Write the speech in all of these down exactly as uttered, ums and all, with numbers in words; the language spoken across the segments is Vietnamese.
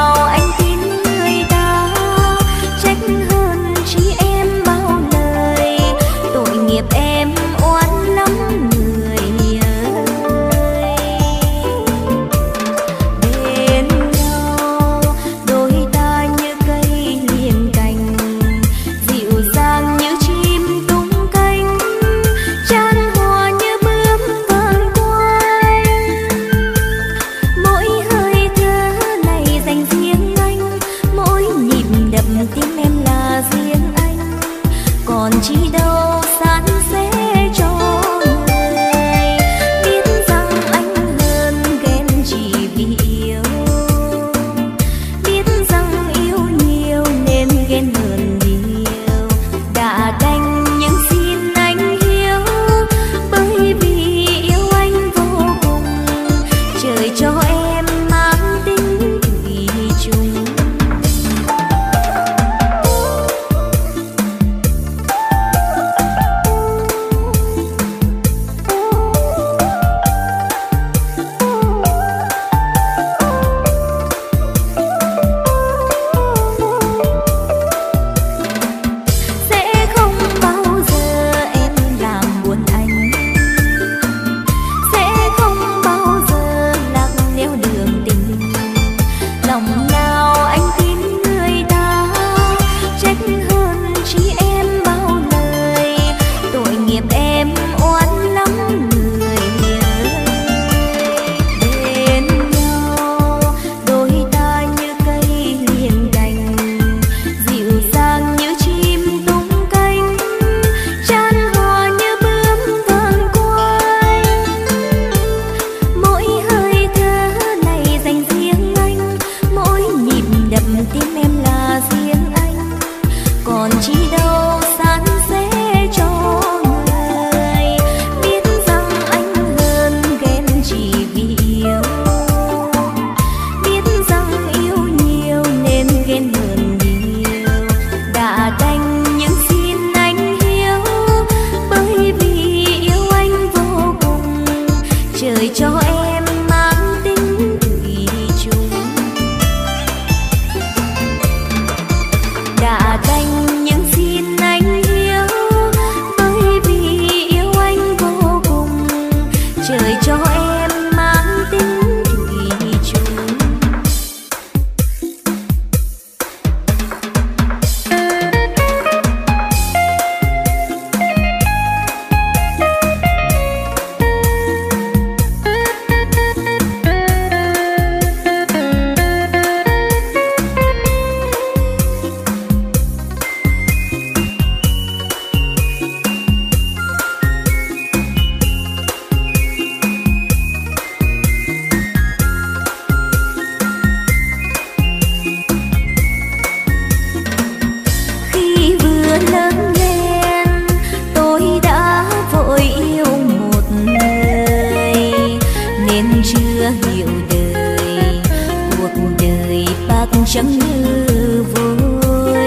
chẳng như vui.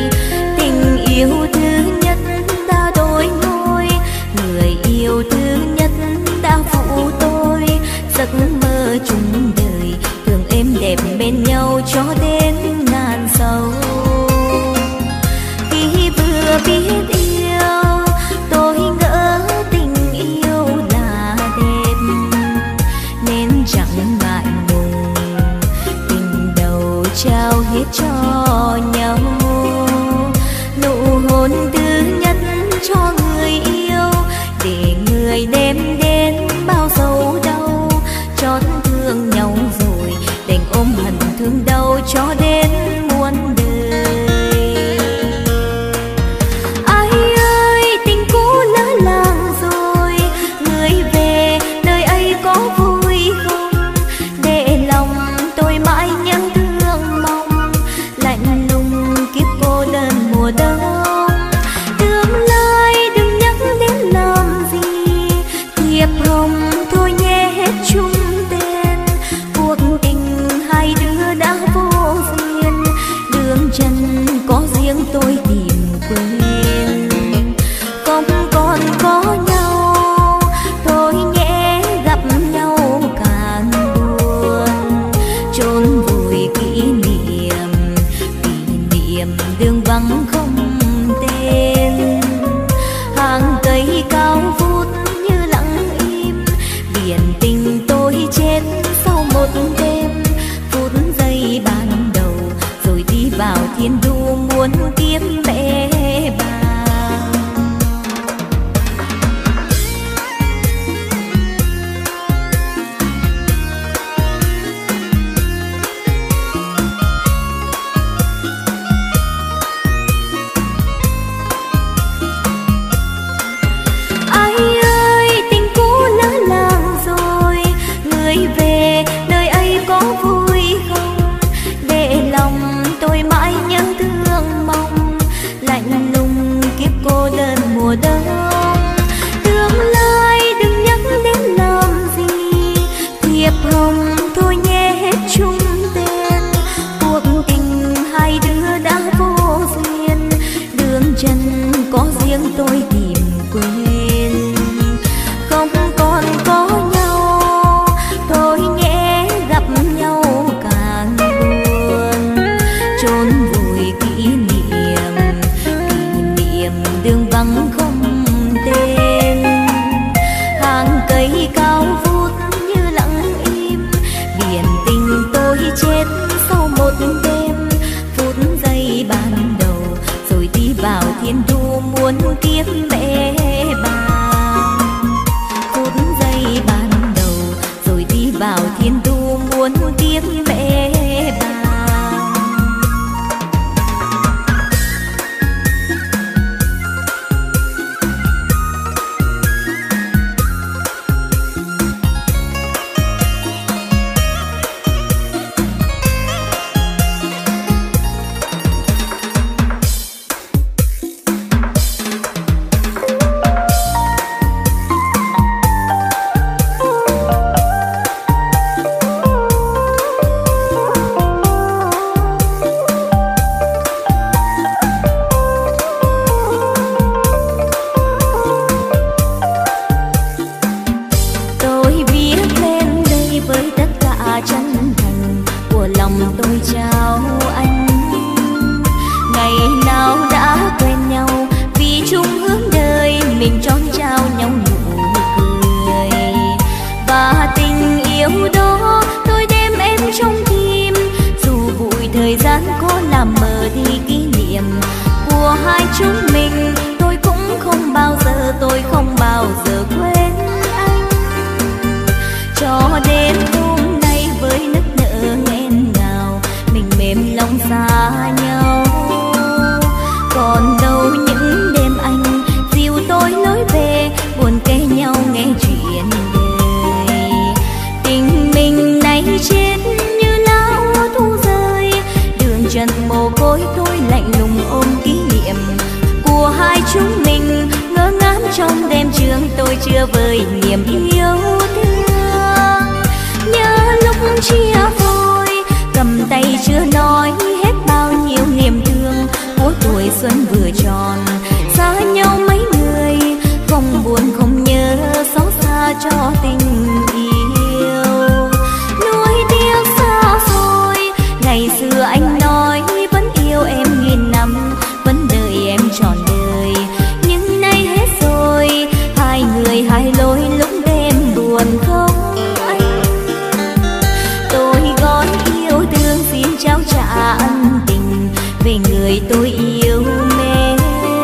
Tình yêu thứ nhất đã đổi ngôi, người yêu thứ nhất đã phụ tôi. Giấc mơ chung đời thường êm đẹp bên nhau cho đến ngàn sau. Khi vừa biết yêu tôi ngỡ tình yêu là đẹp, nên chẳng ngại ngùng tình đầu trao hết cho nhau. Nụ hôn thứ nhất cho người yêu, để người đem đến bao sầu đau. Chót thương nhau rồi đành ôm hận thương đau cho đến muôn đời. Ai ơi tình cũ lỡ làng rồi, người về nơi ấy có vui không? Để lòng tôi mãi nhớ thương mong, lạnh lùng kiếp cô đơn mùa đông. Tương lai đừng nhắc đến làm gì, thiệp hồng thôi nhé hết chung tên. Cuộc tình hai đứa đã vô gì, thiên đu muốn kiếp mẹ bà. Tôi tìm quên không còn có nhau, thôi nhé gặp nhau càng buồn. Chôn vùi kỷ niệm, kỷ niệm đường vắng không tên. Hàng cây cao vút như lặng im, biển tình tôi chết sau một đêm. Phút giây ban đầu rồi đi vào thiên thu muốn kiếp mẹ bà. Phút giây ban đầu rồi đi vào thiên thu muốn kiếp mẹ bà. Chưa vơi niềm yêu thương, nhớ lúc chia phôi cầm tay chưa nói hết bao nhiêu niềm thương. Mỗi tuổi xuân vừa tròn xa nhau mấy người, không buồn không nhớ xót xa cho tình yêu. Nuối tiếc xa xôi ngày xưa anh nói vẫn yêu em nghìn năm, vẫn đợi em trọn đời, nhưng nay hết rồi. Hai người hai lối lúc đêm buồn không anh. Tôi gói yêu thương xin trao trả ân tình về người tôi yêu mến.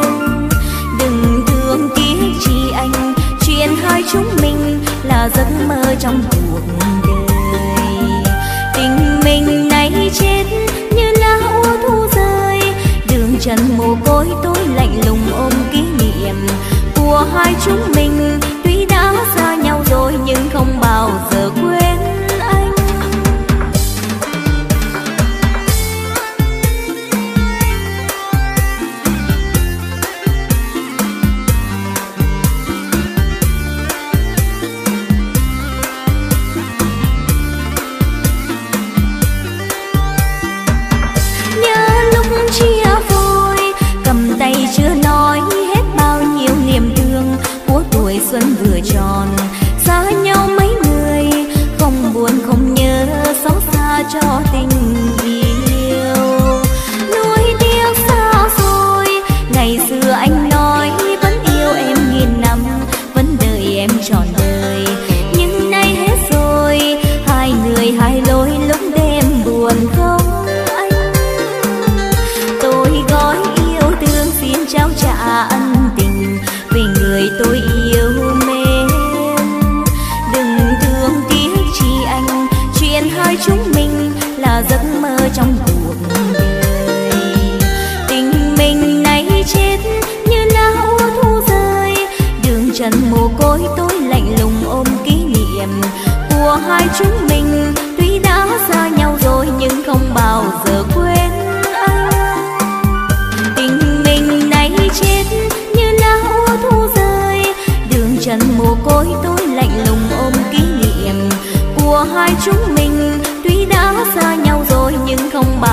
Đừng thương tiếc chi anh, chuyện hai chúng mình là giấc mơ trong cuộc đời. Tình mình nay chết như lá úa thu rơi, đường trần mồ côi tôi lạnh lùng ôm kỷ niệm của hai chúng mình. Tuy đã xa nhau rồi nhưng không bao giờ quên anh. Nhớ lúc chia phôi cầm tay chưa nói hết bao nhiêu niềm thương. Của tuổi xuân vừa tròn xa nhau mấy người, không trong cuộc đời. Tình mình nay chết như lá úa thu rơi, đường trần mồ côi tôi lạnh lùng ôm kỷ niệm của hai chúng mình. Tuy đã xa nhau rồi nhưng không bao giờ quên anh. Tình mình nay chết như lá úa thu rơi, đường trần mồ côi tôi lạnh lùng ôm kỷ niệm của hai chúng mình. Tuy đã xa nhau rồi nhưng không bao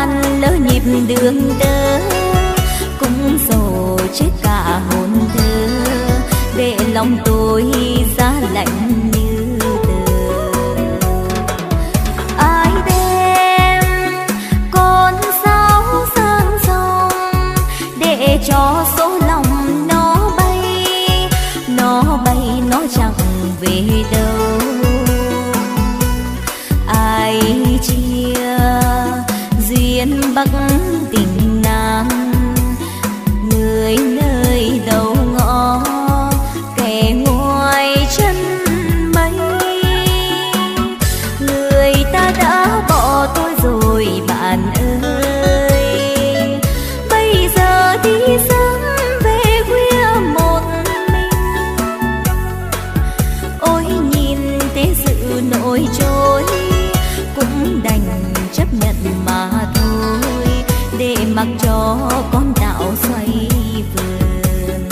đàn lỡ nhịp đường tơ, cũng dồ chết cả hồn thơ, để lòng tôi giá lạnh như tờ. Ai đem con sáo sang sông để cho số lòng nó bay, nó bay nó chẳng về đâu. Ai chia duyên bắc tình nam, người nơi đầu ngõ kẻ ngoài chân mây. Người ta đã bỏ tôi rồi bạn ơi, bây giờ đi sớm về khuya một mình. Ôi nhìn thế sự nổi trôi, cũng đành chấp nhận mà thôi, để mặc cho con đạo xoay vườn.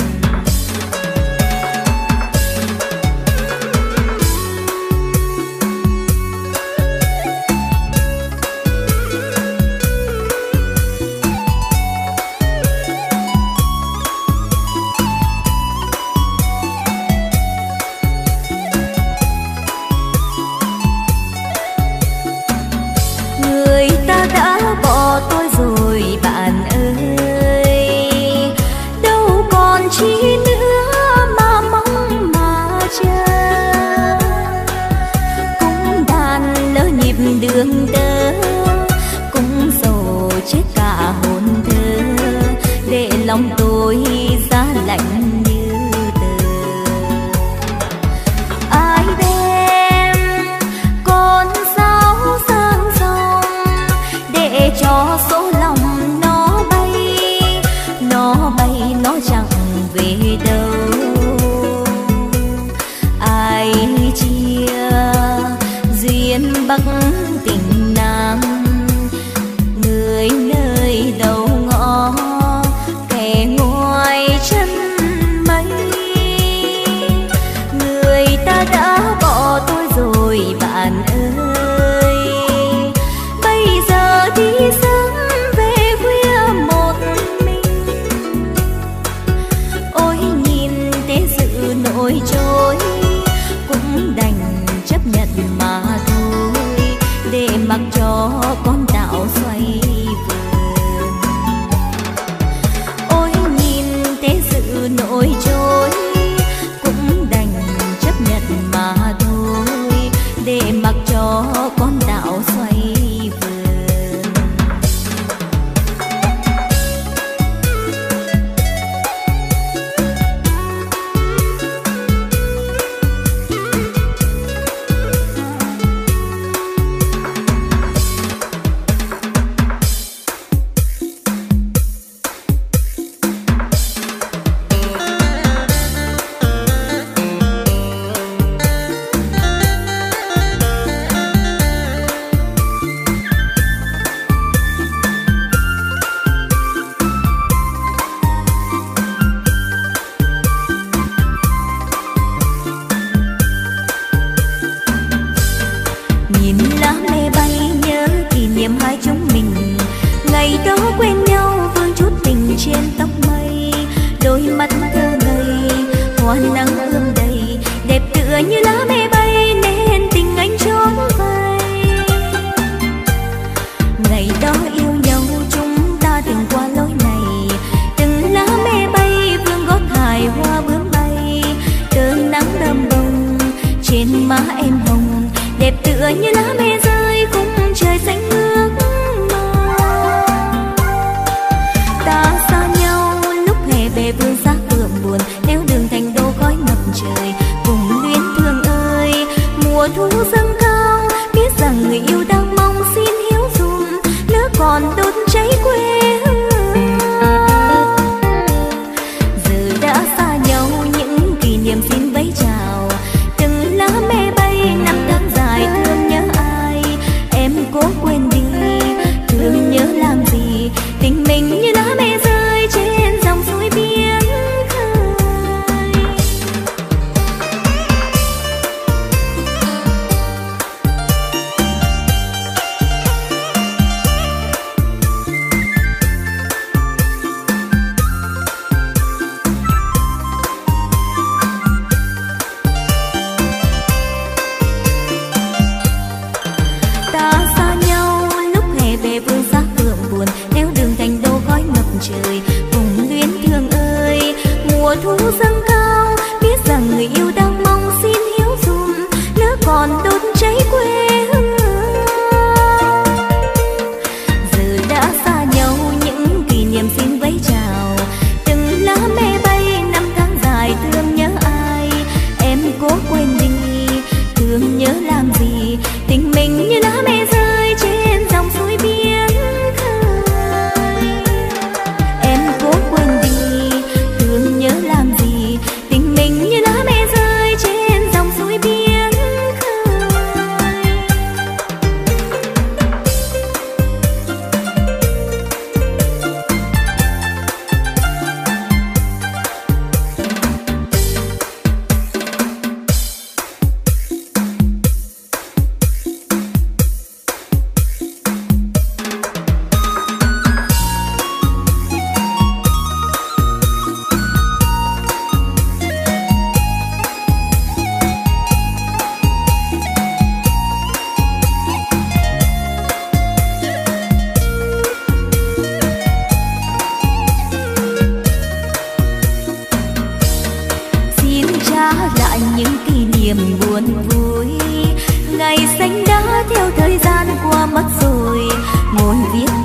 Người ta đã bỏ tôi rồi bạn ơi, đâu còn chi nữa mà mong mà chờ. Cũng đàn lỡ nhịp đường tơ, cũng dồ chết cả hồn thơ, để lòng tôi giá lạnh như tờ. Ai đem con sáo sang sông để cho số lòng nó bay, nó bay nó chẳng về đâu. Ai chia duyên bắc tình nam, người nơi đầu ngõ kẻ ngoài chân mây. Người ta đã bỏ tôi rồi bạn ơi, bây giờ đi sớm về khuya một mình. Ôi nhìn thế sự nổi trôi, cũng đành chấp nhận mà thôi, để mặc cho con đạo xoay vườn. Ôi nhìn thế sự nổi trôi, cũng đành chấp nhận mà thôi, để mặc cho con đạo xoay vườn. Nhìn lá mê bay nhớ kỷ niệm hai chúng mình, ngày đó quen nhau vương chút tình trên tóc mây. Đôi mắt thơ ngây hoa nắng ươm đầy, đẹp tựa như lá mê bay nên tình anh trốn vây. Ngày đó yêu nhau chúng ta từng qua lối này, từng lá mê bay vương gót hài hoa bướm bay. Cơn nắng đơm bông trên má em hồng, đẹp tựa như lá mê rơi khung trời xanh ước mơ. Ta xa nhau lúc hè về vương xa phượng buồn, nếu đường thành đô khói ngập trời cùng luyến thương ơi. Mùa thu dâng cao biết rằng người yêu đang mong, xin hiếu dùm lửa còn đốt cháy quê hương. Giờ đã xa nhau những kỷ niệm xin vẫy chào, từng lá mê bay năm tháng dài thương nhớ ai.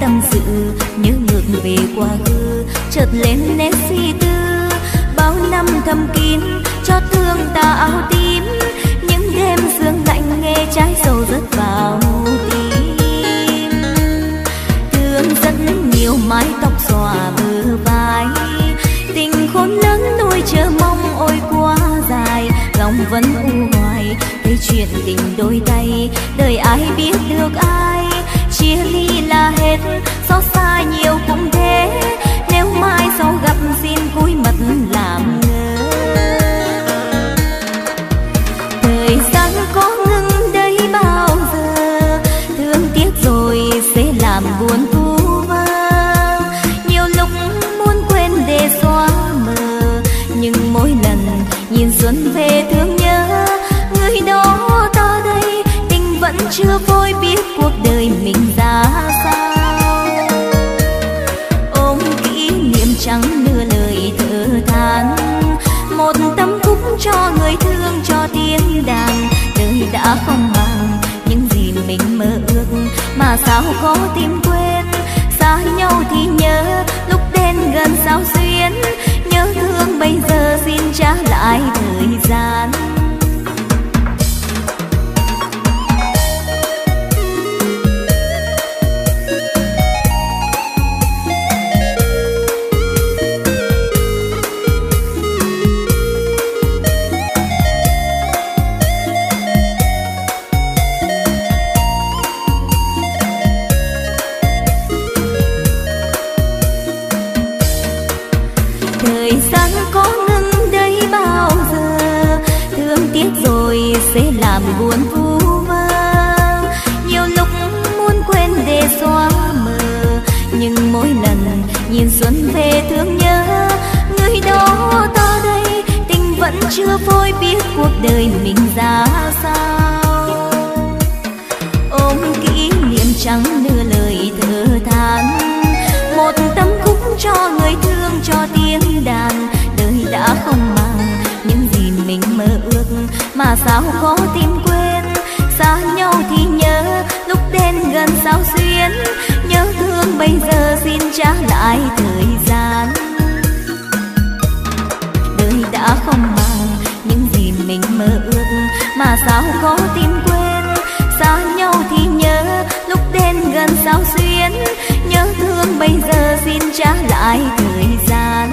tâm sự, nhớ ngược về quá khứ, chợt lên nét suy tư. Bao năm thầm kín cho thương ta áo tím, những đêm sương lạnh nghe trái sầu rớt vào tim. Thương rất nhiều mái tóc xòa bờ vai, tình khôn lớn nuôi chờ mong ôi quá dài. Lòng vẫn u hoài thấy chuyện tình đôi tay, đời ai biết được ai. Chia ly là hết, xót xa nhiều cũng thế, nếu mai sau gặp xin cúi mặt làm ngơ. Thời gian có ngừng đây bao giờ, thương tiếc rồi sẽ làm buồn vu vơ. Nhiều lúc muốn quên để xóa mờ, nhưng mỗi lần nhìn xuân về thương nhớ. Người đó ta đây tình vẫn chưa vội, biết cuộc đời mình ra sao. Ôm kỷ niệm chẳng nửa lời thở than, một tâm khúc cho người thương cho tiếng đàn. Đời đã không bằng những gì mình mơ ước, mà sao khó tìm quên. Xa nhau thì nhớ, lúc đến gần sao xuyến. Nhớ thương bây giờ xin trả lại thời gian. Sẽ làm buồn vu vơ, nhiều lúc muốn quên để xóa mờ, nhưng mỗi lần nhìn xuân về thương nhớ. Người đó ta đây tình vẫn chưa vội, biết cuộc đời mình ra sao. Ôm kỷ niệm chẳng nửa lời thở than, một tâm khúc cho người thương cho tiếng đàn. Đời đã không bằng những gì mình mơ ước, mà sao khó tìm quên. Xa nhau thì nhớ, lúc đến gần sao xuyến. Nhớ thương bây giờ xin trả lại thời gian. Đời đã không bằng những gì mình mơ ước, mà sao khó tìm quên. Xa nhau thì nhớ, lúc đến gần sao xuyến. Nhớ thương bây giờ xin trả lại thời gian.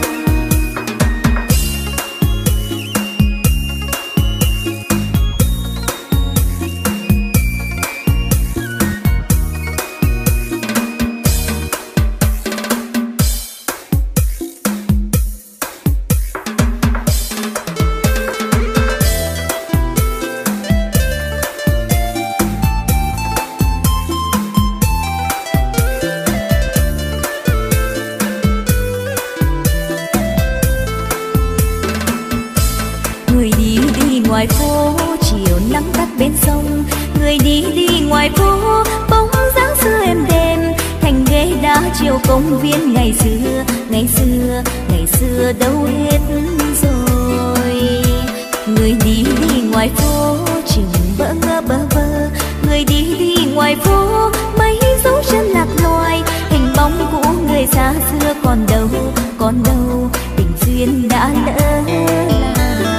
Ngoài phố chiều nắng tắt bên sông, người đi đi ngoài phố bóng dáng xưa êm đềm. Thành ghế đá chiều công viên ngày xưa, ngày xưa, ngày xưa đâu hết rồi. Người đi đi ngoài phố chừng bỡ ngỡ bơ vơ, người đi đi ngoài phố mấy dấu chân lạc loài. Hình bóng cũ người xa xưa còn đâu, còn đâu tình duyên đã lỡ làng.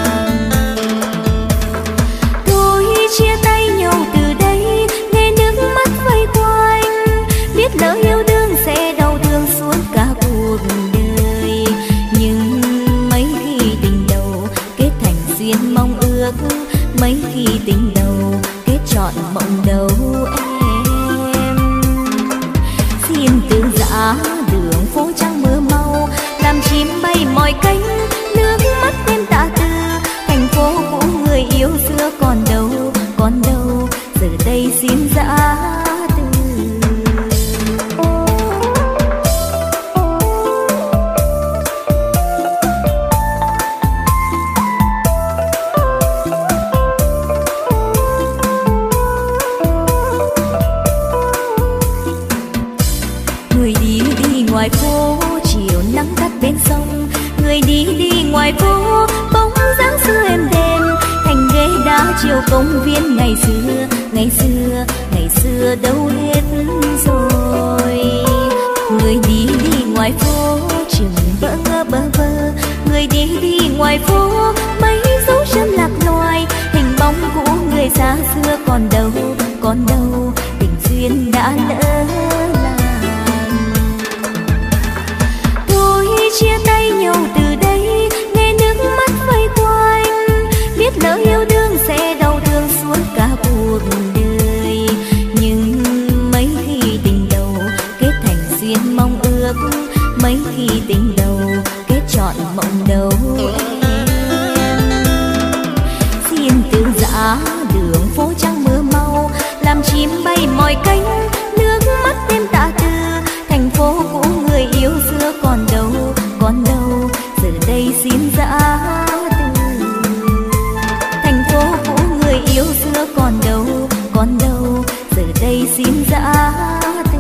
Chia tay nhau từ đây, nghe nước mắt vây quanh, biết lỡ yêu đương sẽ đau thương suốt cả cuộc đời. Nhưng mấy khi tình đầu kết thành duyên mong ước, mấy khi tình đầu kết trọn mộng đầu em. Xin từ giã đường phố trăng mưa mau, làm chim bay mỏi cánh, nước mắt em tạ từ. Thành phố cũ người yêu xưa còn đâu, còn đâu giờ đây xin giã từ. Người đi đi ngoài phố chiều nắng tắt bên sông, người đi đi ngoài phố bóng dáng xưa êm đềm. Thành ghế đá chiều công viên ngày xưa, ngày xưa, ngày xưa đâu hết rồi. xa xưa còn đâu, còn đâu tình duyên đã lỡ làng. Thôi chia tay nhau từ đây, nghe nước mắt vây quanh, biết lỡ yêu đương sẽ đau thương suốt cả cuộc đời. Nhưng mấy khi tình đầu kết thành duyên mong ước, mấy khi tình đầu kết trọn mộng đầu em. Xin từ giã đường phố trăng mưa mau, làm chim bay mỏi cánh, nước mắt đêm tạ tư. Thành phố cũ người yêu xưa còn đâu, còn đâu giờ đây xin giã từ. Thành phố cũ người yêu xưa còn đâu, còn đâu giờ đây xin giã từ.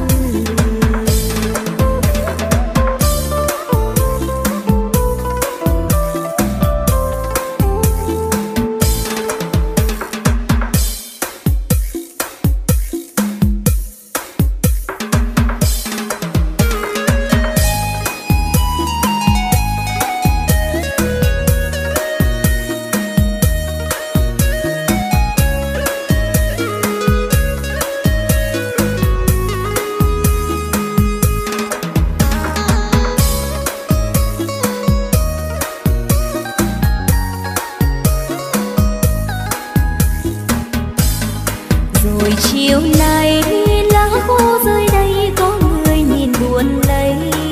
Chiều nay lá khô rơi đây, có người nhìn buồn lây,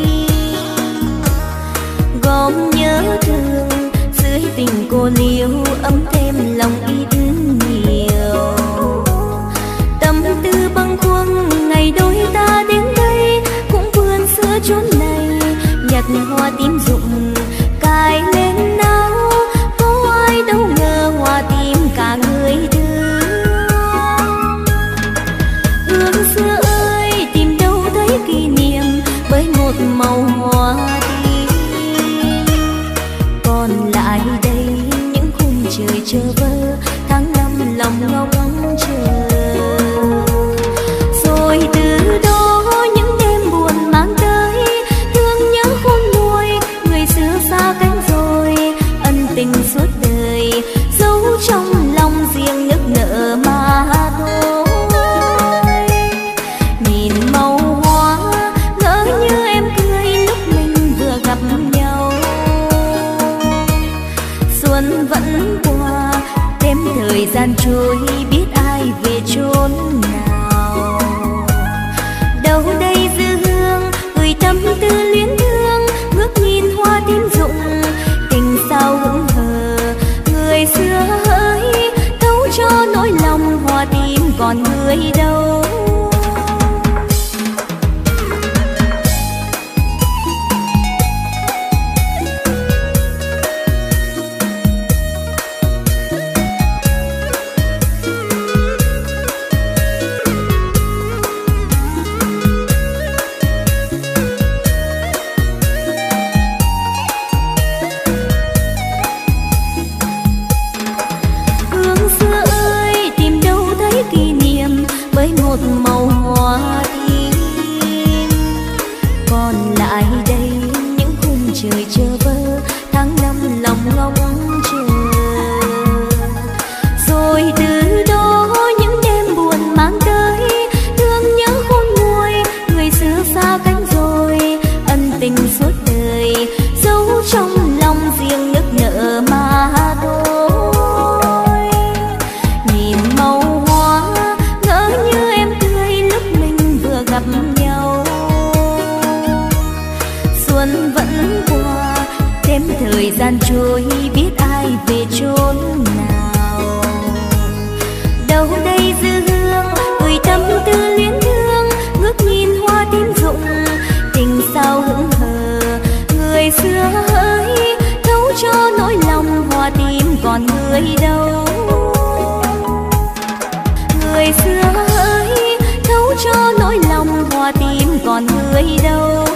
gom nhớ thương dưới tình cô liêu, ấm thêm lòng ít nhiều. Tâm tư bâng khuâng ngày đôi ta đến đây, cũng vườn xưa chốn này, nhặt hoa tím rụng cài lên áo. Có ai đâu ngờ hoa tím cả người thương. Hương xưa ơi tìm đâu thấy kỷ niệm, với một màu hoa tím. Còn lại đây những khung trời chờ vơ, tháng năm lòng ngóng chờ. Rồi từ đó những đêm buồn mang tới, thương nhớ khôn nguôi, người xưa xa cánh rồi. Ân tình suốt đời giấu trong lòng riêng nức nở mà thôi. Xuân vẫn qua, đêm thời gian trôi, biết ai về chốn nào. Đâu đây dư hương gửi tâm tư luyến thương, ngước nhìn hoa tím rụng tình sao hững hờ. Người xưa hỡi thấu cho nỗi lòng, hoa tím còn người đâu. Một màu hoa tím. Còn lại đây những khung trời chờ vơ, tháng năm lòng ngóng chờ. Rồi từ đó những đêm buồn mang tới, thương nhớ khôn nguôi, người xưa xa cánh rồi. Ân tình suốt đời giấu trong lòng riêng nức nở mà thôi. Nhìn màu hoa ngỡ như em gặp nhau. Xuân vẫn qua, đêm thời gian trôi, biết ai về chốn nào. Đâu đây dư hương gửi tâm tư luyến thương, ngước nhìn hoa tím rụng tình sao hững hờ. Người xưa hỡi thấu cho nỗi lòng, hoa tím còn người đâu. Người xưa hỡi thấu cho nỗi lòng, hoa tím còn người đâu.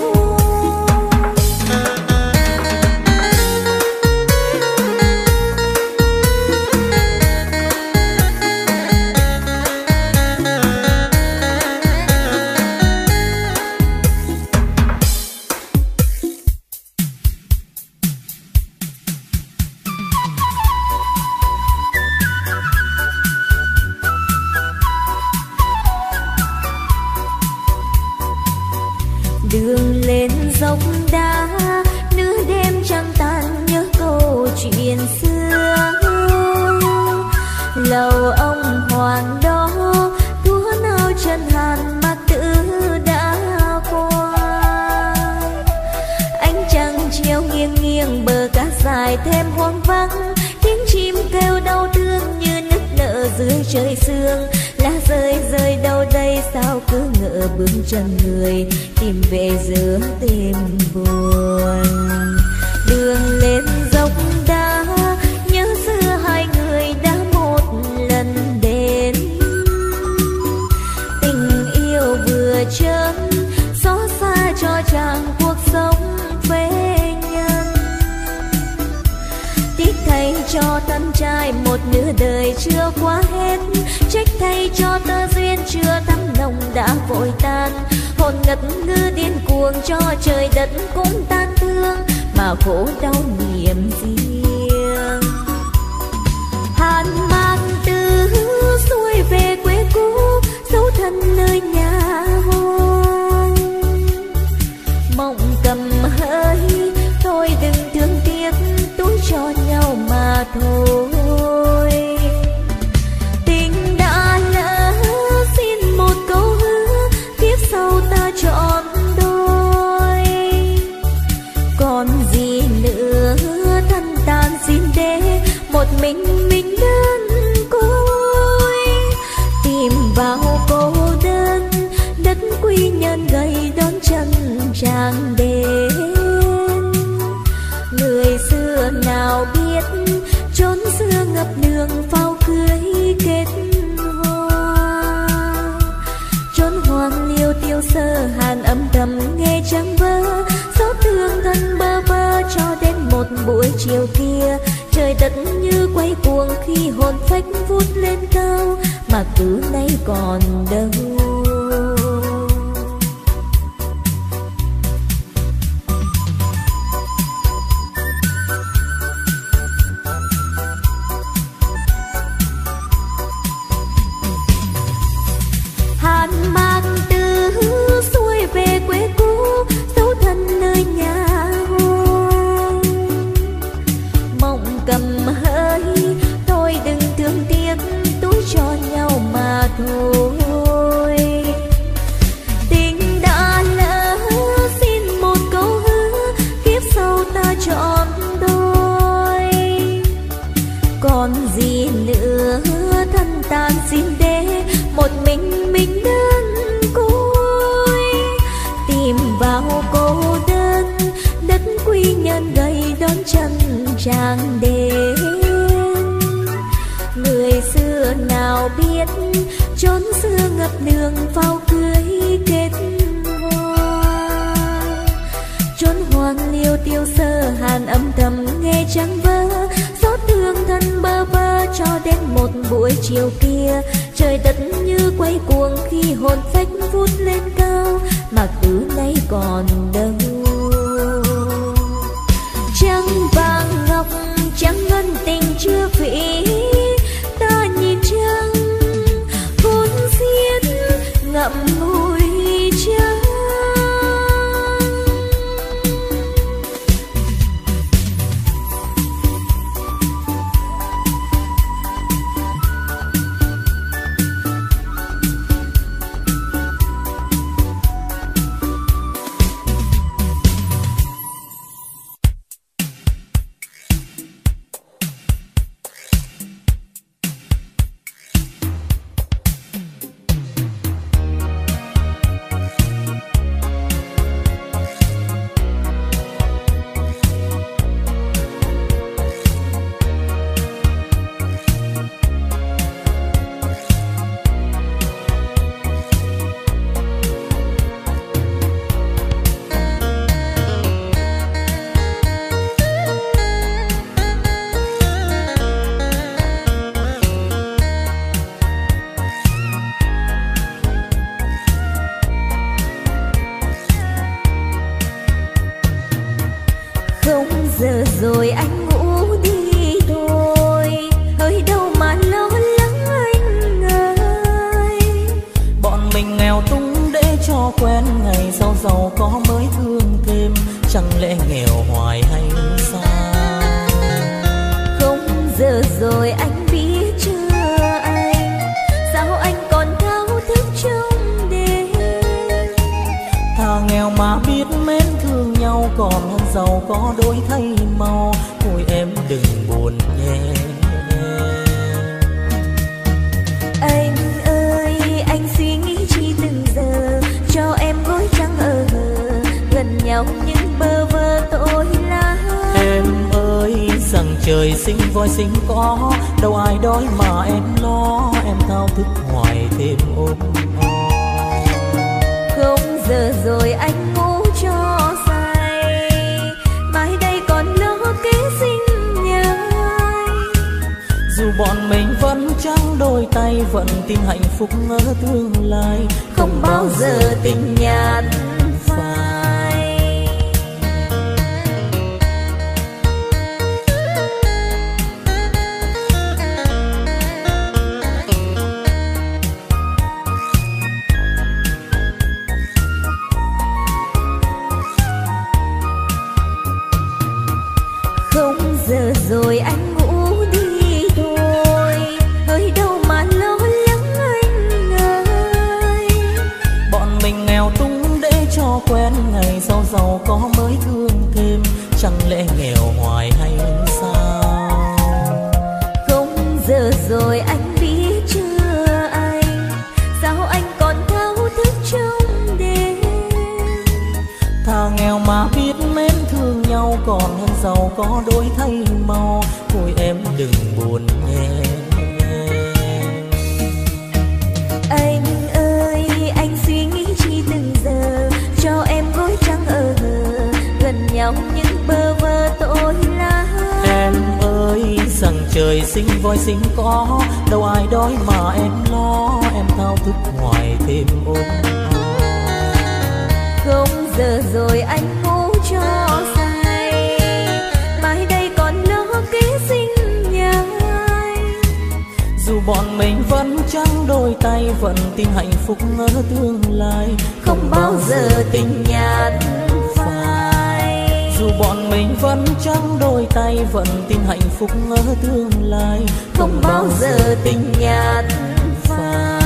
đường lên dốc đá, nửa đêm trăng tàn nhớ câu chuyện xưa. Lầu ông hoàng đó thua nào chân hàn mặc tử đã qua. Ánh trăng chiều nghiêng nghiêng bờ cát dài thêm hoang vắng, tiếng chim kêu đau thương như nức nở dưới trời sương. Lá rơi rơi đâu đây sao cứ ngỡ bước chân người tìm về giữa đêm buồn. Đường lên dốc đá nhớ xưa hai người đã một lần đến, tình yêu vừa chớm xót xa cho chàng cuộc sống phế nhân. Tiếc thay cho thân trai một nửa đời chưa qua hết, trách thay cho tơ duyên chưa thắm nồng đã vội tan. Hồn ngất ngư điên cuồng cho trời đất cũng tan thương, mà khổ đau niềm riêng. Hàn mang từ xuôi về quê cũ, dấu thân nơi nhà hoang. Mộng cầm hơi thôi đừng thương tiếc, túi cho nhau mà thôi. Tình đã lỡ xin một câu hứa, kiếp sau ta chọn đôi. Còn gì nữa thân tàn xin để một mình mình đơn côi. Tìm vào cô đơn đất quy nhân gầy đón chân chàng đến. Người xưa nào biết chốn xưa ngập nương phao cưới kết hoa. Chốn hoang liêu tiêu sơ hàn âm thầm nghe trăng vỡ, xót thương thân bơ vơ cho đến một buổi chiều kia. Trời đất như quay cuồng khi hồn phách vút lên cao, mà cứ nay còn đâu. Hàn mang từ xuôi về quê cũ, dấu thân nơi nhà hoang. Mộng cầm hơi thôi đừng thương tiếc, túi cho nhau mà thôi. Tình đã lỡ xin một câu hứa, kiếp sau ta chọn đôi. Còn gì nữa thân tàn xin để một mình mình đơn côi. Tìm vào cô đơn đất quy nhân gầy đón chân chàng đến. Người xưa nào biết chốn xưa ngập nương phao cưới kết hoa. Chốn hoang liêu tiêu sơ hàn âm thầm nghe trăng vỡ, xót thương thân bơ vơ cho đến một buổi chiều kia. Trời đất như quay cuồng khi hồn phách vút lên cao, mà từ nay còn đâu. Trăng vàng ngọc trắng ngân tình chưa vị, ta nhìn trăng hôn xiết ngậm ngùi trăng. giờ rồi anh ngủ đi thôi, hơi đâu mà lo lắng anh ơi. Bọn mình nghèo túng để cho quen ngày sau giàu có mới chẳng lẽ nghèo hoài hay sao? Không giờ rồi anh biết chưa anh, sao anh còn thao thức trong đêm? Thà nghèo mà biết mến thương nhau, còn hơn giàu có đổi thay màu. Ôi em đừng buồn nhé. Anh ơi, anh suy nghĩ chi từng giờ, cho em gối trắng ở hờ, gần nhau những bơ vơ tôi lá. Em ơi, rằng trời sinh voi sinh có, đâu ai đói mà em lo. Em thao thức hoài thêm ôm o. Không giờ rồi anh ngủ cho say, mai đây còn lo kế sinh nhai. Dù bọn mình vẫn trắng đôi tay, vẫn tin hạnh phúc ở tương lai, không bao giờ tình nhạt phai. Không giờ rồi anh ngủ đi thôi, hơi đâu mà lo lắng anh ơi. Bọn mình nghèo túng để cho quen, ngày sau giàu có mới thương thêm, chẳng lẽ nghèo hoài hay sao? Không giờ rồi anh biết chưa anh, sao anh còn thao thức trong đêm? Thà nghèo mà biết mến thương nhau, còn hơn giàu có đổi thay màu. Thôi em đừng buồn nhé. Anh ơi, anh suy nghĩ chi từng giờ, cho em gối trắng ở hờ, gần nhau những bơ vơ tôi lá. Em ơi, rằng trời sinh voi sinh có, đâu ai đói mà em lo. Em thao thức hoài thêm ôm o. Không giờ rồi anh ngủ cho say, mai đây còn lo kế sinh nhai. Dù bọn mình vẫn trắng đôi tay, vẫn tin hạnh phúc ở tương lai, không bao giờ tình nhạt phai. Dù bọn mình vẫn trắng đôi tay, vẫn tin hạnh phúc ở tương lai, không bao giờ tình nhạt phai.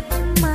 kiếp ma.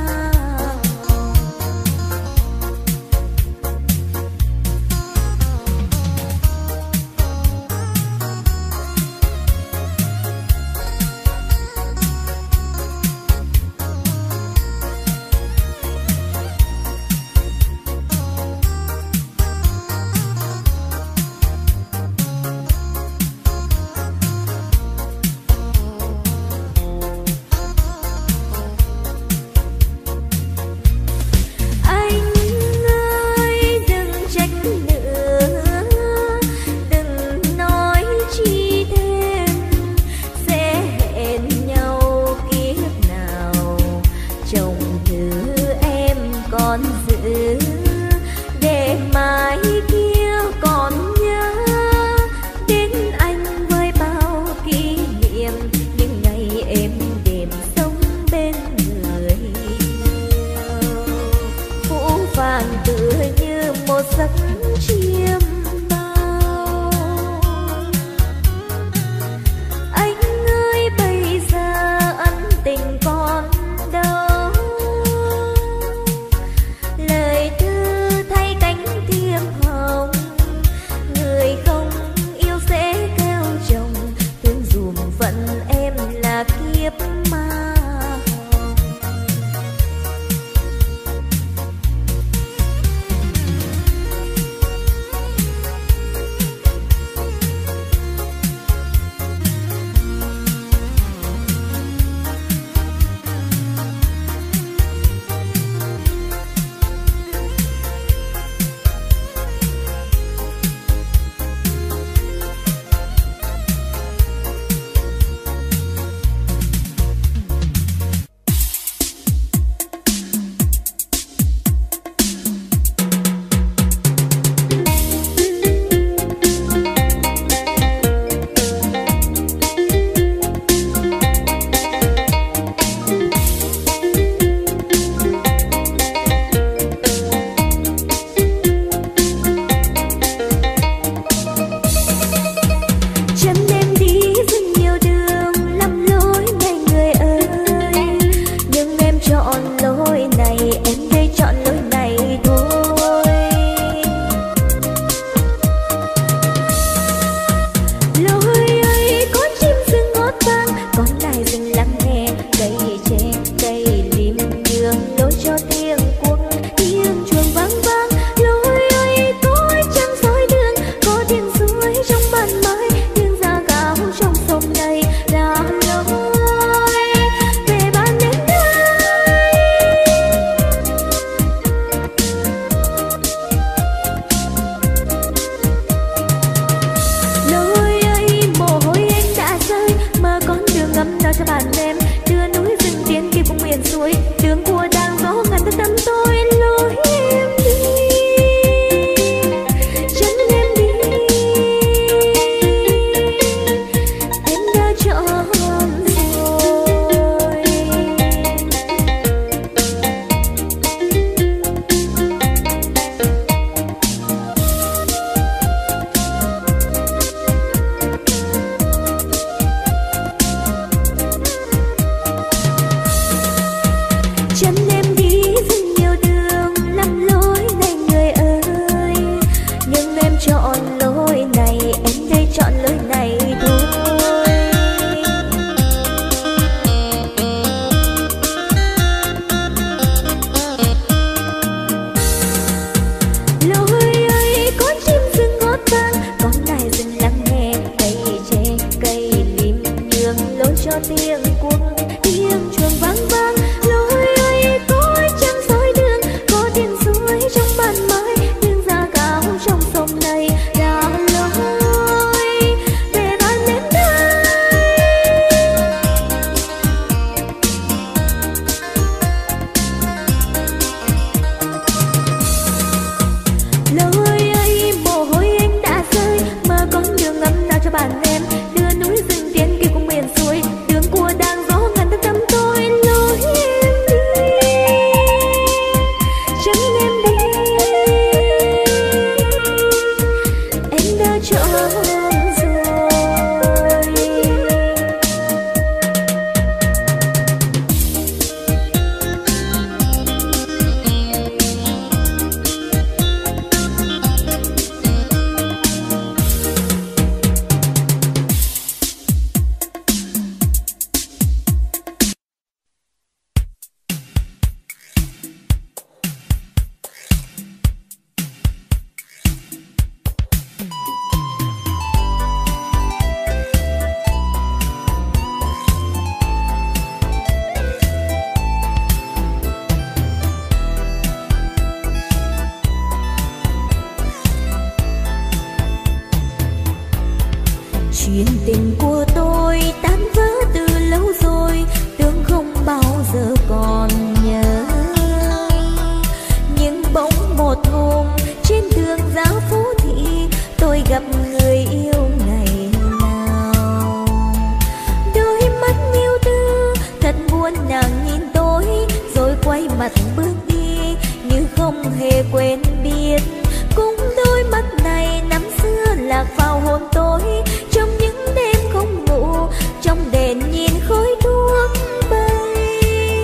mặt bước đi như không hề quen biết. Cũng đôi mắt này năm xưa lạc vào hồn tôi, trong những đêm không ngủ, trong đèn nhìn khói thuốc bay.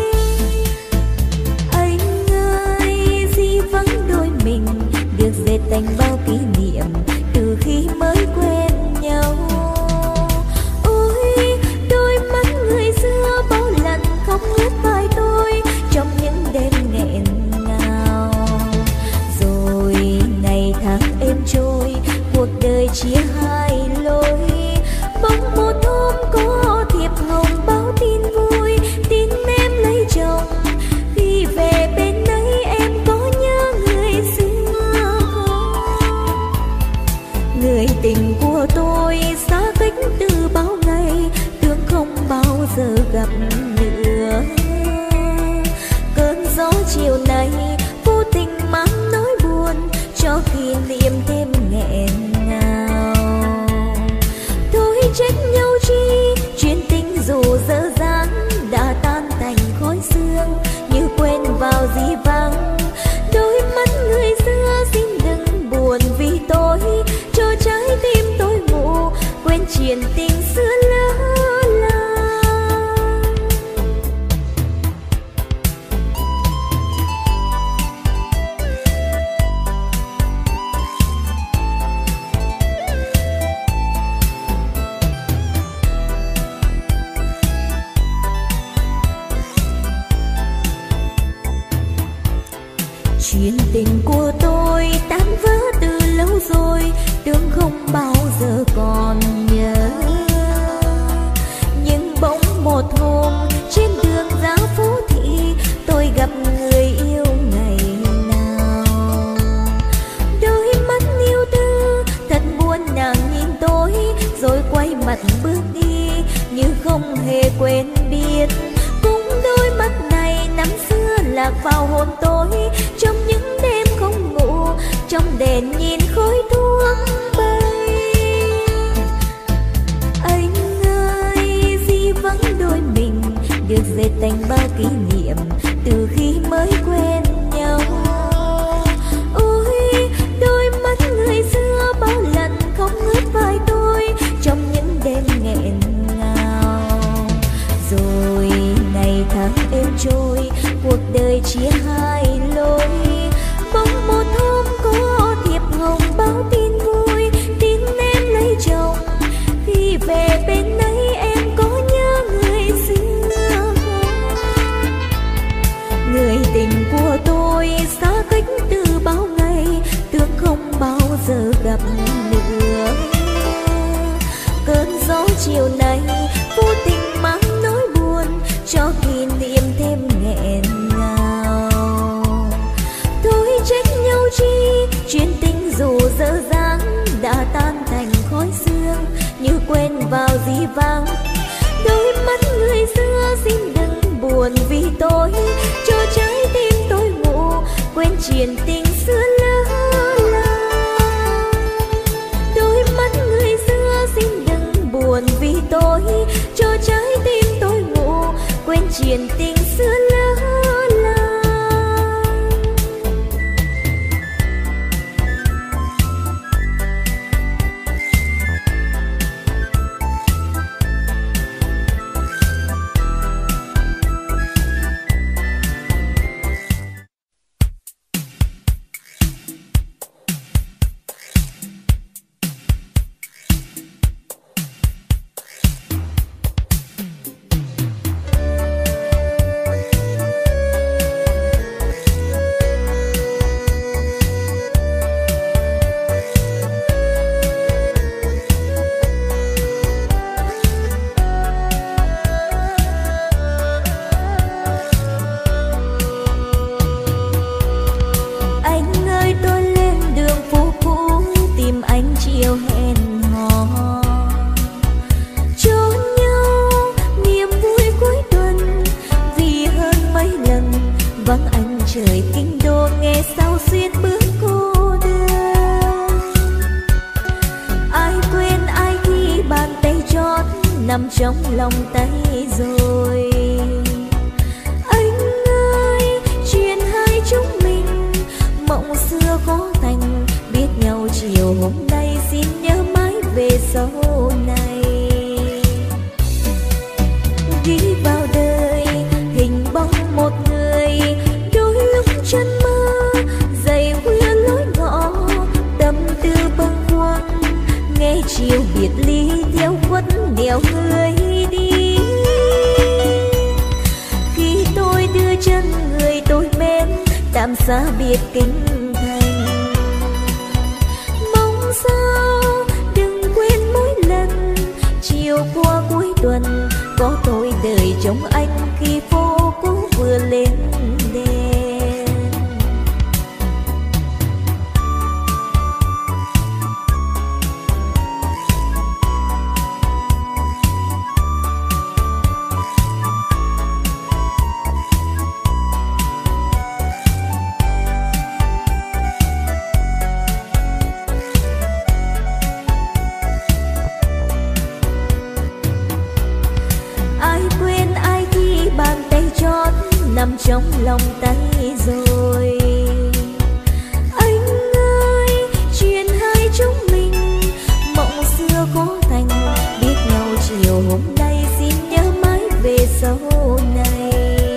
Anh ơi, di vắng đôi mình được dệt thành bao kỷ niệm từ khi mới quen nhau. Ôi, đôi mắt người xưa bao lần khóc ướt vai tôi trong những đêm nghẹn ngào. Rồi ngày tháng êm trôi, cuộc đời chia hai lối. Bỗng một hôm có thiệp hồng báo tin vui, tin em lấy chồng. Khi về bên ấy em có nhớ người xưa không? Người tình của tôi xa cách từ bao ngày, tưởng không bao giờ gặp nữa. Cơn gió chiều nay vô tình mang nỗi buồn cho kỷ niệm thêm nghẹn ngào. Thôi trách nhau chi, chuyện tình dù dở dang đã tan thành khói sương như quên vào dĩ vãng. Đôi mắt người xưa xin đừng buồn vì tôi, cho trái tim tôi ngủ quên chuyện tình xưa lỡ làng. Chuyện tình của tôi tan vỡ từ lâu rồi, tưởng không bao giờ còn nhớ. Nhưng bỗng một hôm trên đường ra phố thị, tôi gặp người yêu ngày nào. Đôi mắt yêu tư thật buồn, nàng nhìn tôi rồi quay mặt bước đi như không hề quen biết. Cũng đôi mắt này năm xưa lạc vào hồn tôi, trong những đêm không ngủ, trong đèn nhìn khói thuốc bay. Anh ơi, di vắng đôi mình được dệt thành bao kỷ niệm từ khi mới quen nhau. Ôi, đôi mắt người xưa bao lần không ướt vai tôi trong những đêm nghẹn ngào. Rồi ngày tháng êm trôi, cuộc đời chia hai lối. Bỗng một hôm có thiệp hồng báo tin vui, tin em lấy chồng. Khi về bên ấy em có nhớ người xưa không? Người tình của tôi xa cách từ bao ngày, tưởng không bao giờ gặp nữa. Cơn gió chiều nay vô tình mang nỗi buồn cho kỷ niệm thêm nghẹn ngào. Thôi trách nhau chi, chuyện tình dù dở dang đã tan thành khói sương như quên vào dĩ vãng. Đôi mắt người xưa xin đừng buồn vì tôi, cho trái tim tôi ngủ quên chuyện tình xưa lỡ làng. Đôi mắt người xưa xin đừng buồn vì tôi, cho trái tim tôi ngủ quên chuyện tình xưa lỡ làng. nằm trong lòng tay rồi. Anh ơi, bóng một người, đôi lúc chân mơ dày khuya lối ngõ, tâm tư bâng khuâng nghe chiều biệt ly theo khuất nẻo người đi. Khi tôi đưa chân người tôi mến tạm xa biệt kinh thành, mong sao đừng quên mỗi lần chiều qua cuối tuần có tôi đợi trông anh khi phố cũ vừa lên đèn. Nằm trong lòng tay rồi. Anh ơi, chuyện hai chúng mình mộng xưa có thành, biết nhau chiều hôm nay xin nhớ mãi về sau này.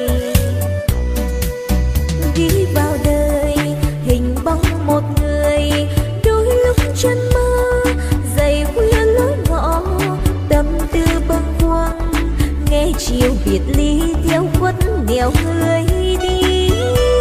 Ghi vào đời hình bóng một người, đôi lúc chân mơ dày khuya lối ngõ, tâm tư bâng khuâng nghe chiều biệt ly theo khuất nẻo người đi.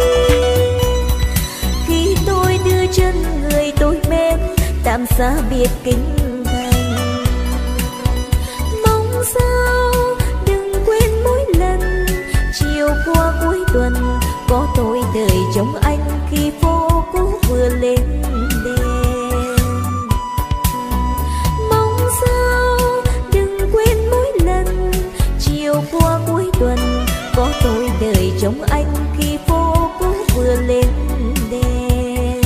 Khi tôi đưa chân người tôi mến tạm xa biệt kinh thành, mong sao đừng quên mỗi lần chiều qua cuối tuần có tôi đợi trông anh khi phố cũ vừa lên đèn. Mong sao đừng quên mỗi lần chiều qua cuối tuần có tôi đợi trông anh khi phố cũ vừa lên đèn.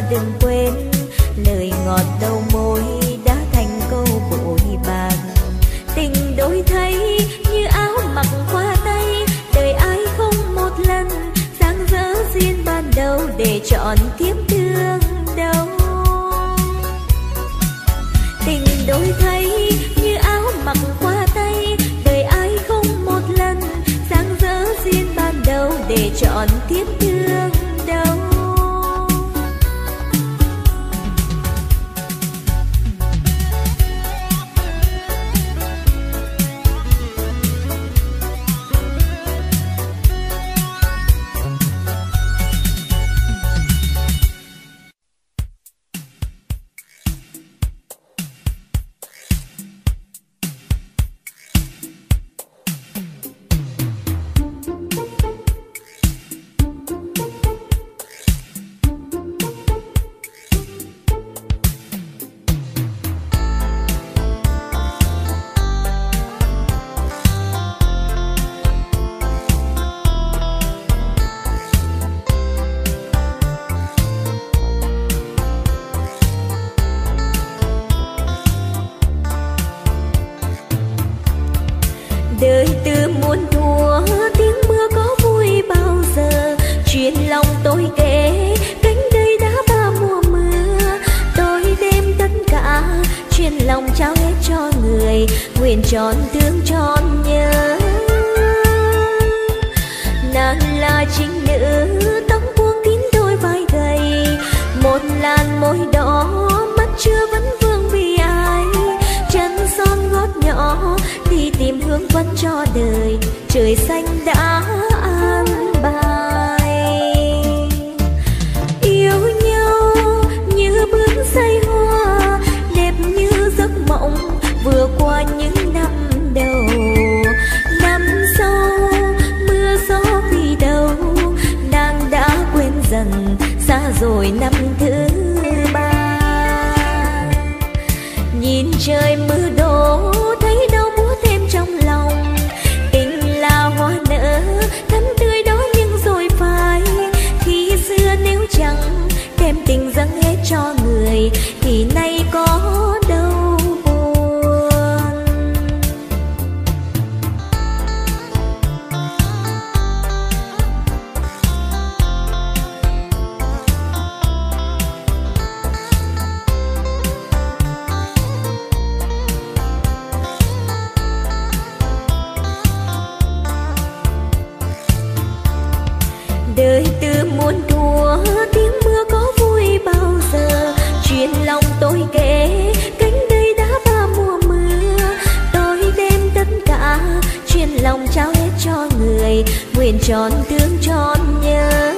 đừng quên lời ngọt đầu môi đã thành câu bội bạc. Tình đổi thay như áo mặc qua tay, đời ai không một lần dang dở duyên ban đầu để chọn kiếp thương đâu. Tình đổi thay như áo mặc qua tay, đời ai không một lần dang dở duyên ban đầu để chọn kiếp thương đâu. Đời từ muôn thuở tiếng mưa có vui bao giờ, chuyện lòng tôi kể cánh đời đã ba mùa mưa. Tôi đem tất cả chuyện lòng trao hết cho người, nguyện tròn thương tròn nhớ. Nàng là chính nữ tóc buông kín đôi vai gầy, một làn môi đỏ mắt chưa vẫn vương vì ai. Chân son gót nhỏ đi tìm hướng vẫn cho đời, trời xanh đã an bài. Yêu nhau như bước say hoa, đẹp như giấc mộng vừa qua những năm đầu. Năm sau mưa gió vì đâu, nàng đã quên dần xa rồi năm thứ ba. Nhìn trời mưa đổ thấy đau múa thêm trong lòng, tình là hoa nở thắm tươi đó nhưng rồi phai. Khi xưa nếu chẳng đem tình dâng hết cho người thì nay có đâu buồn. Đời từ muôn thuở tiếng mưa có vui bao giờ, chuyện lòng tôi kể cánh đời đã ba mùa mưa. Tôi đem tất cả chuyện lòng trao hết cho người, nguyện tròn thương tròn nhớ.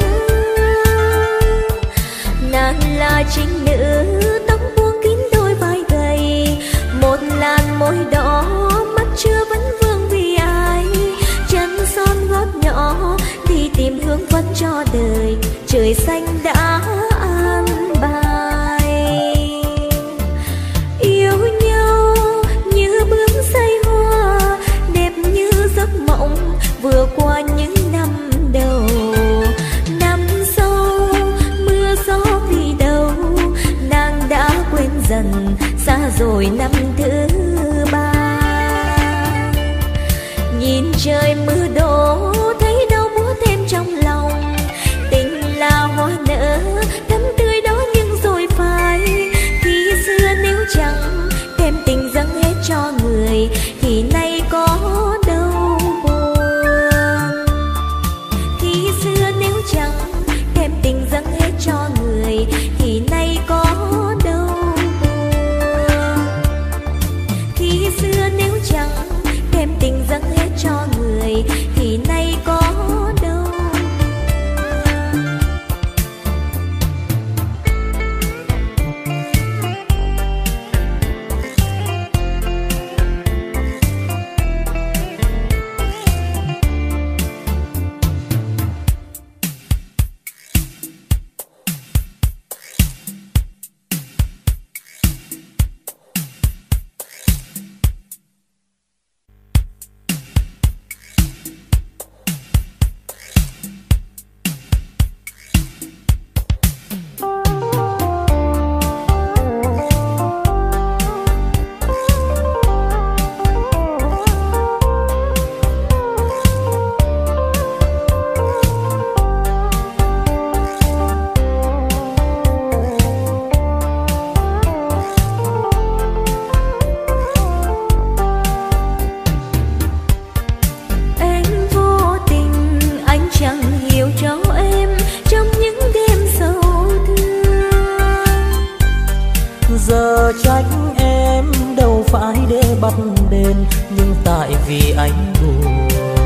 Nàng là chính nữ tóc buông kín đôi vai gầy, một làn môi đỏ mắt chưa vẫn vương vì ai. Chân son gót nhỏ đi tìm hướng vẫn cho đời, trời xanh đã an bài. Yêu nhau như bước say hoa, đẹp như giấc mộng vừa qua những năm đầu. Năm sau mưa gió vì đâu, nàng đã quên dần xa rồi năm thứ ba. Nhìn trời mưa đổ thấy đau múa thêm trong lòng, tình là hoa nở thắm tươi đó nhưng rồi phai. Khi xưa nếu chẳng đem tình dâng hết cho người thì nay có đâu buồn. Khi xưa nếu chẳng đem tình dâng hết cho người thì nay có đâu buồn. Khi xưa nếu chẳng đem tình dâng hết cho người thì nay vì anh buồn.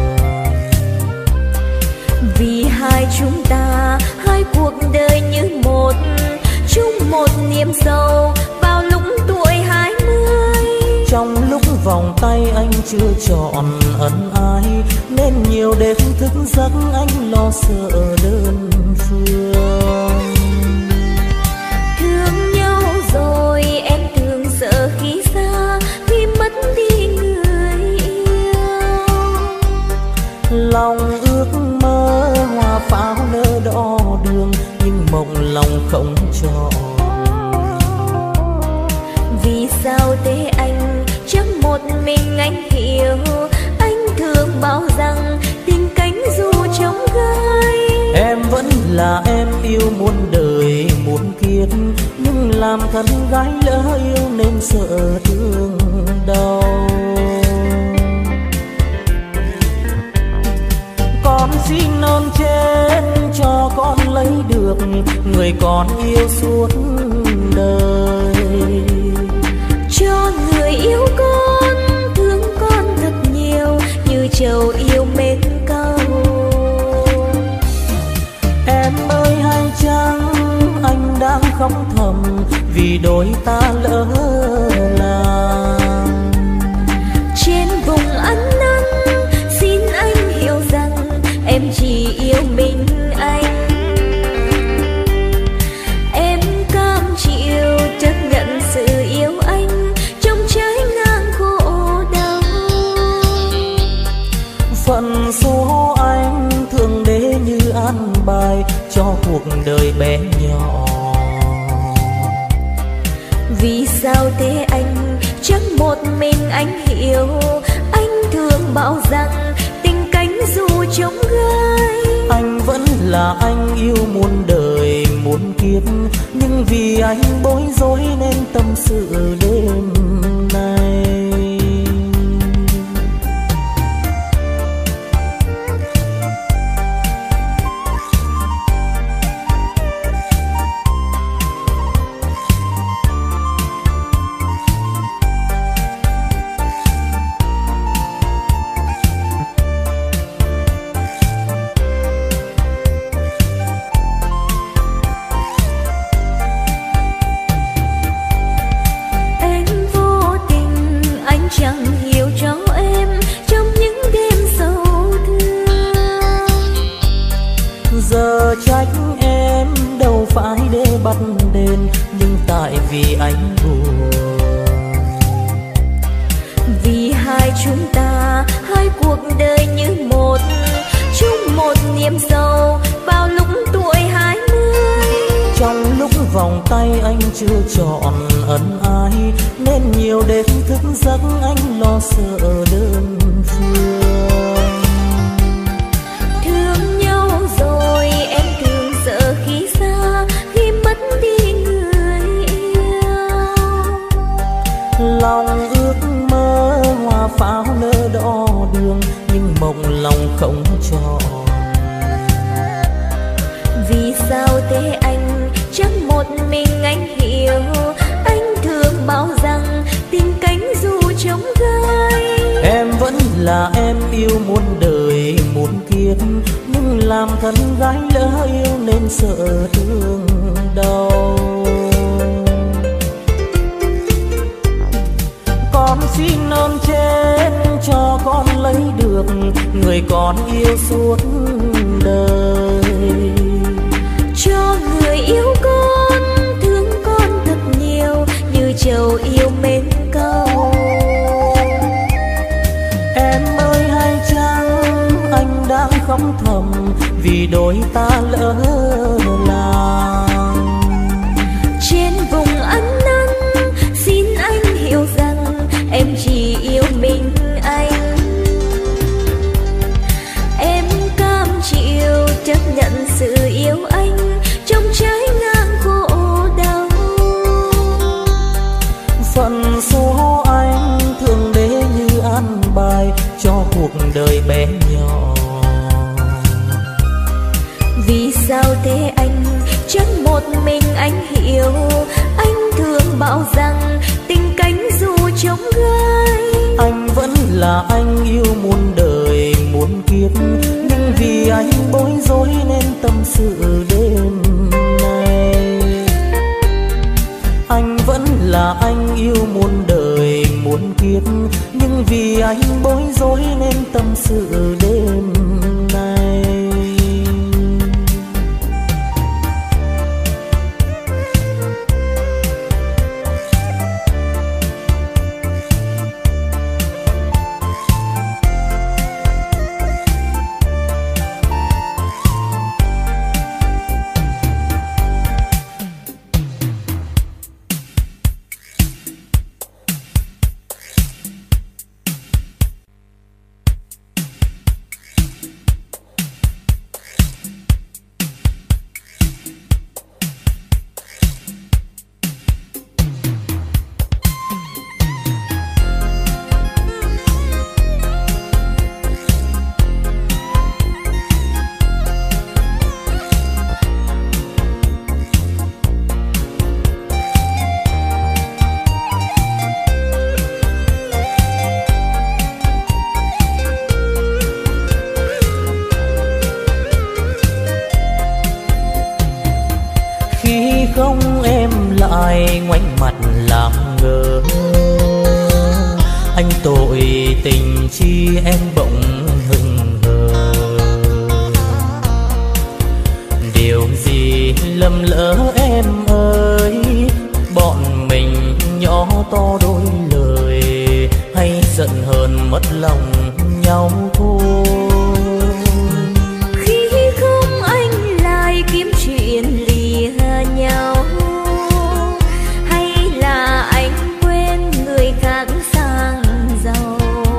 Vì hai chúng ta, hai cuộc đời như một, chung một niềm sâu vào lúc tuổi hai mươi. Trong lúc vòng tay anh chưa chọn ân ái, nên nhiều đêm thức giấc anh lo sợ đơn phương. Thương nhau rồi em thường sợ khi xa, khi mất đi người yêu. Lòng ước mơ hoa pháo nở đỏ đường, nhưng mộng lòng không tròn. Vì sao thế anh, chắc một mình anh hiểu. Anh thường bảo rằng tình cánh dù trống gai. Em vẫn là em yêu muôn đời muôn kiếp, nhưng làm thân gái lỡ yêu nên sợ thương đau. Con xin ơn trên cho con lấy được người con yêu suốt đời. Cho người yêu con, thương con thật nhiều, như trầu yêu mến câu. Em ơi hay chăng anh đang khóc thầm vì đôi ta lỡ làng. Trên vùng ăn năn xin anh hiểu rằng em chỉ yêu mình anh. Em cam chịu chấp nhận sự yêu anh trong trái ngang khổ đau. Phận số anh thường để như an bài cho cuộc đời bé nhỏ. Vì sao thế anh, chắc một mình anh hiểu. Anh thường bảo rằng tình cánh dù trống gai. Anh vẫn là anh yêu muôn đời muôn kiếp, nhưng vì anh bối rối nên tâm sự đêm nay. Chẳng hiểu cho em trong những đêm sâu thương. Giờ trách em đâu phải để bắt đền, nhưng tại vì anh buồn. Vì hai chúng ta, hai cuộc đời như một, chung một niềm sâu vào lúc tuổi hai mươi. Trong lúc vòng tay anh chưa chọn ân ái, nên nhiều đêm thức giấc anh lo sợ đơn phương. Thương nhau rồi em thường sợ khi xa, khi mất đi người yêu. Lòng ước mơ hoa pháo nở đỏ đường, nhưng mộng lòng không tròn. Vì sao thế anh, chắc một mình anh hiểu. Anh thường bảo rằng tình cánh dù trống gai. Em vẫn là em yêu muôn đời muôn kiếp, nhưng làm thân gái lỡ yêu nên sợ thương đau. Con xin ơn trên cho con lấy được người con yêu suốt đời. Cho người yêu con, thương con thật nhiều, như trầu yêu mến câu. Em ơi hay chăng anh đang khóc thầm vì đôi ta lỡ làng. Trên vùng ăn năn xin anh hiểu rằng em chỉ yêu mình anh. Em cam chịu chấp nhận sự yêu anh trong trái ngang khổ đau. Phận số anh thường để như an bài cho cuộc đời bé nhỏ. Vì sao thế anh, chắc một mình anh hiểu. Anh thường bảo rằng tình cánh dù trống gai. Anh vẫn là là anh yêu muôn đời muôn kiếp, nhưng vì anh bối rối nên tâm sự đêm nay. Anh vẫn là anh yêu muôn đời muôn kiếp, nhưng vì anh bối rối nên tâm sự đêm nay. Không em lại ngoảnh mặt làm ngơ, anh tội tình chi em bỗng hững hờ. Điều gì lầm lỡ em ơi, bọn mình nhỏ to đôi lời, hay giận hờn mất lòng nhau thôi. Khi không anh lại kiếm chuyện lìa nhau, hay là anh quên người khác sang giàu.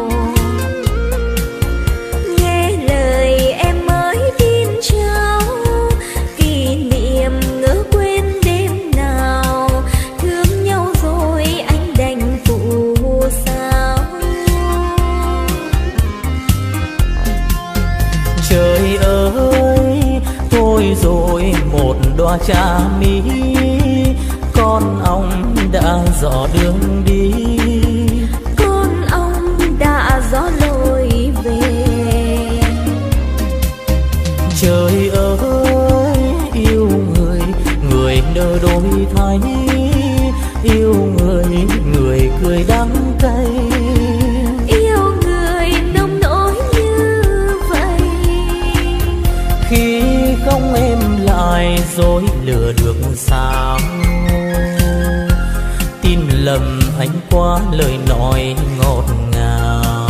Nghe lời em mới tin cháu, kỷ niệm ngỡ quên đêm nào. Thương nhau rồi anh đành phụ sao. Trời ơi, thôi rồi một đóa trà mi, con ong đã dò đường đi. Con ong đã gió lối về. Trời ơi, yêu người, người nỡ đổi thay. Yêu người, người cười đắng cay. Yêu người nông nỗi như vậy. Khi không em lại dối lừa được sao. Tin lầm anh quá lời nói ngọt ngào.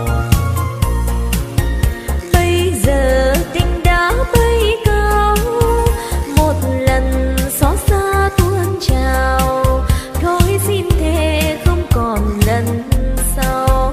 Bây giờ tình đã bay cao, một lần xót xa tuôn trào. Thôi xin thề không còn lần sau.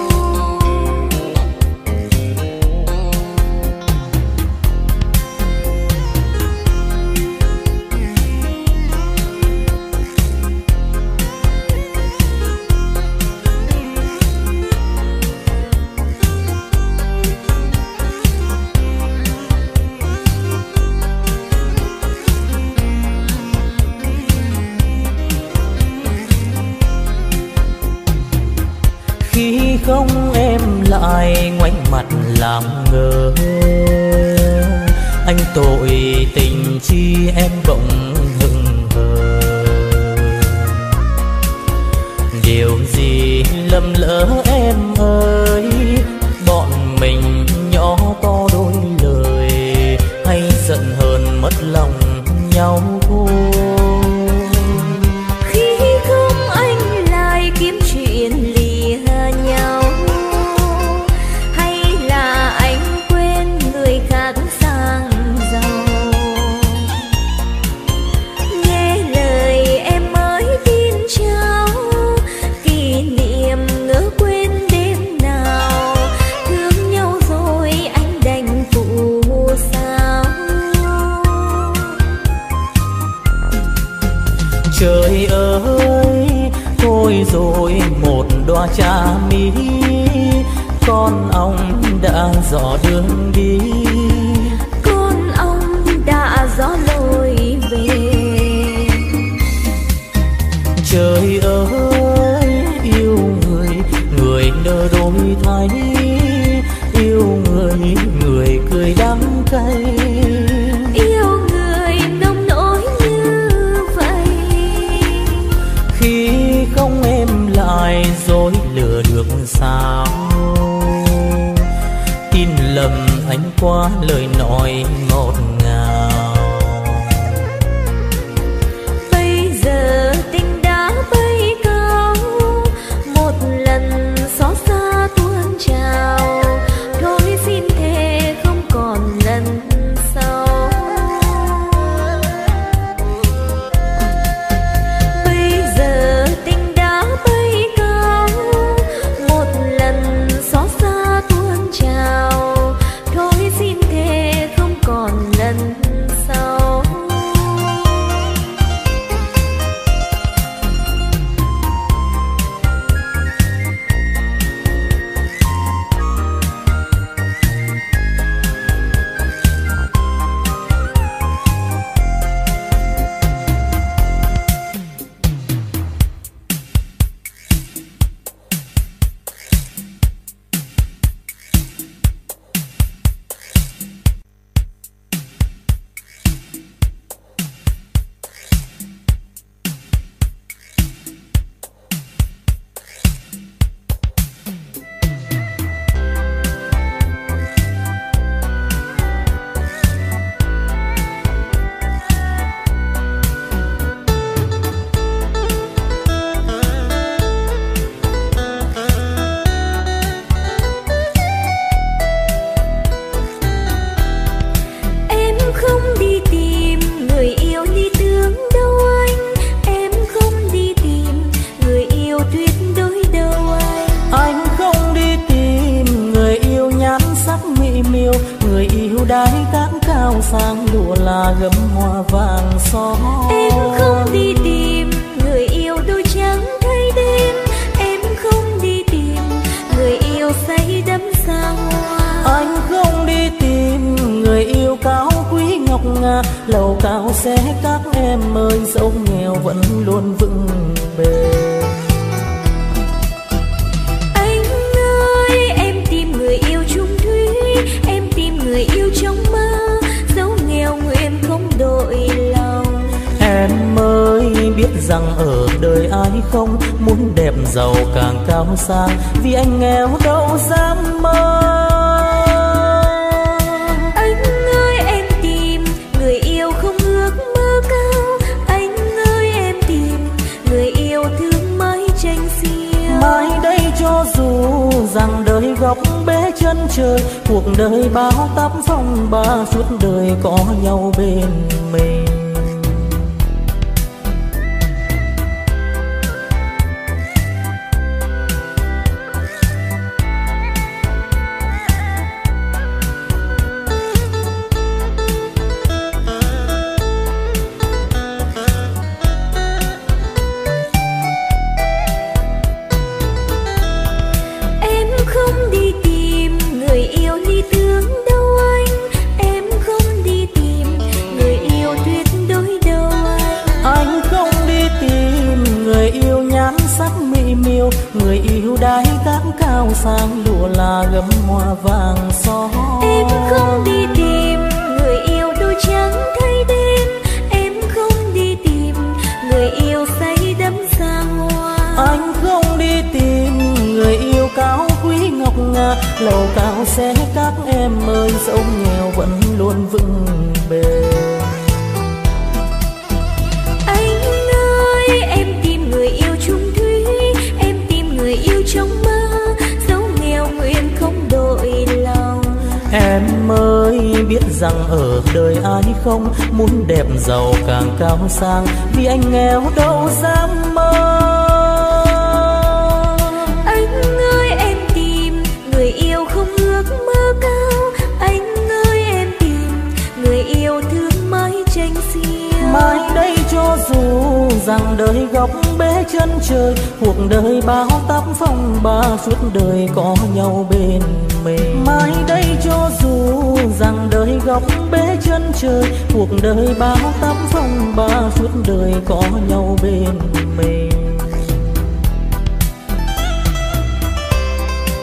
Khi không em lại ngoảnh mặt làm ngơ, anh tội tình chi em bỗng hững hờ. Điều gì lầm lỡ em ơi, bọn mình nhỏ to đôi lời, hay giận hờn mất lòng nhau thôi. Khi không anh lại kiếm chuyện lìa nhau, hay là anh quên người khác sang giàu. Nghe lời em mới tin cháu, kỷ niệm ngỡ quên đêm nào. Thương nhau rồi anh đành phụ sao. Trời ơi, thôi rồi một đóa trà mi, con ong đã dò đường đi. Con ong đã gió lối về. Trời ơi, yêu người, người nỡ giờ đổi thay, yêu người người cười đắng cay, yêu người nông nỗi như vậy. Khi không em lại dối lừa được sao, tin lầm anh qua lời nói ngọt ngào. Bây giờ tình đã bay cao, một lần xót xa tuôn trào, thôi xin thề không còn lần sau. Bây giờ tình đã bay cao, một lần xót xa tuôn trào, thôi xin thề không còn lần sau. sang lụa là gấm hoa vàng son. Em không đi tìm người yêu đôi trắng thay đêm, em không đi tìm người yêu say đắm xa hoa. Anh không đi tìm người yêu cao quý ngọc ngà, lầu cao sẽ các em ơi, dẫu nghèo vẫn luôn vững bền. Anh ơi em tìm người yêu chung thủy, em tìm người yêu trong mơ, dẫu nghèo nguyện không đổi lòng. Em ơi biết rằng ở đời ai không muốn đẹp giàu càng cao sang, vì anh nghèo đâu dám mơ. Anh ơi em tìm người yêu không ước mơ cao, anh ơi em tìm người yêu thương mãi tranh xiêu. Mai đây cho dù rằng đời góc bế chân trời, cuộc đời bao táp phong ba, suốt đời có nhau bên mình. Người yêu đái cát cao sang lụa là gấm hoa vàng son. Em không đi tìm người yêu đôi trắng thay đêm, em không đi tìm người yêu say đắm xa hoa. Anh không đi tìm người yêu cao quý ngọc ngà, lầu cao sẽ các em ơi, dẫu nghèo vẫn luôn vững bền. Anh ơi em tìm người yêu chung thủy, em tìm người yêu trong mơ, dẫu nghèo nguyện không đổi lòng. Em ơi biết rằng ở đời ai không muốn đẹp giàu càng cao sang, vì anh nghèo đâu dám mơ. Anh ơi em tìm người yêu không ước mơ cao, anh ơi em tìm người yêu thương mãi tranh xiêu. Mai đây cho dù rằng đời góc bế chân trời, cuộc đời bao táp phong ba, suốt đời có nhau bên mình. Mai đây cho dù rằng đời góc bế chân trời, cuộc đời bao táp phong ba, suốt đời có nhau bên mình.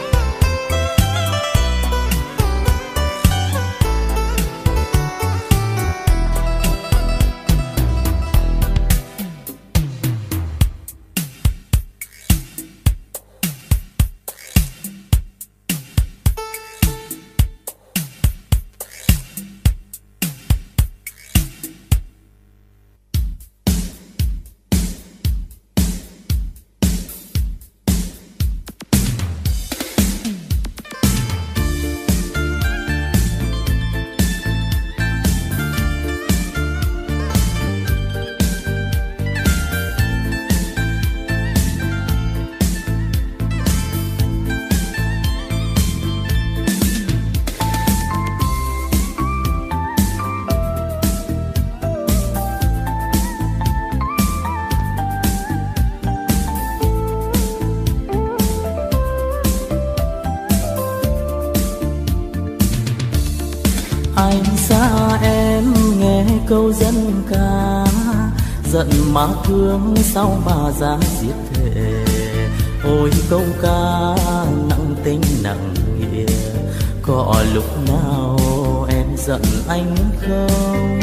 Anh xa em nghe câu dân ca, giận má thương sau mà ra giết thề. Ôi câu ca nặng tình nặng nghĩa, có lúc nào em giận anh không?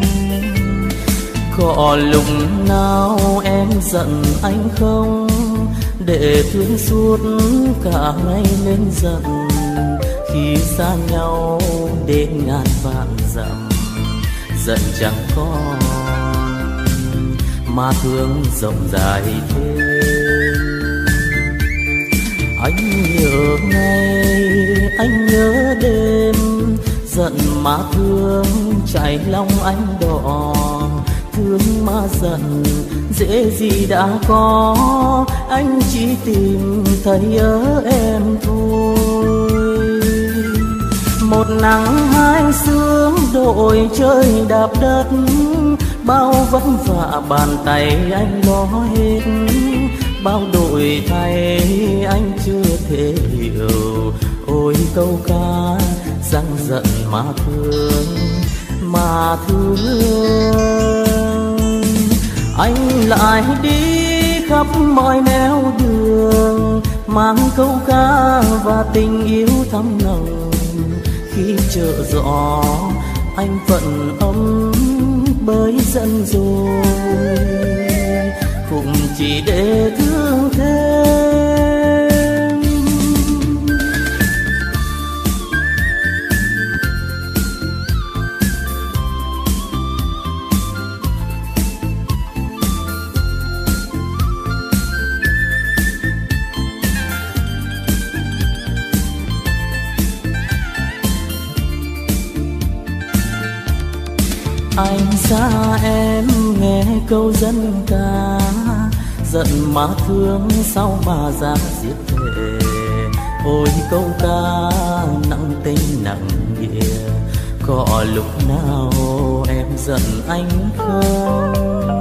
Có lúc nào em giận anh không? Để thương suốt cả ngày nên giận, khi xa nhau đến ngàn vạn dặm. Giận chẳng còn mà thương rộng dài thêm. Anh nhớ ngày, anh nhớ đêm, giận mà thương chảy lòng anh đỏ. Thương mà giận dễ gì đã có, anh chỉ tìm thấy ở em thôi. Một nắng hai sương đội trời đạp đất, bao vất vả bàn tay anh lo hết. Bao đổi thay anh chưa thể hiểu, ôi câu ca răng giận mà thương mà thương. Anh lại đi khắp mọi nẻo đường, mang câu ca và tình yêu thắm nồng. Khi chợ gió anh vẫn ấm bởi giận rồi, cũng chỉ để thương thêm. Anh xa em nghe câu dân ca, giận má thương sau mà ra giết thề. Ôi câu ca nặng tình nặng nghĩa, có lúc nào em giận anh không?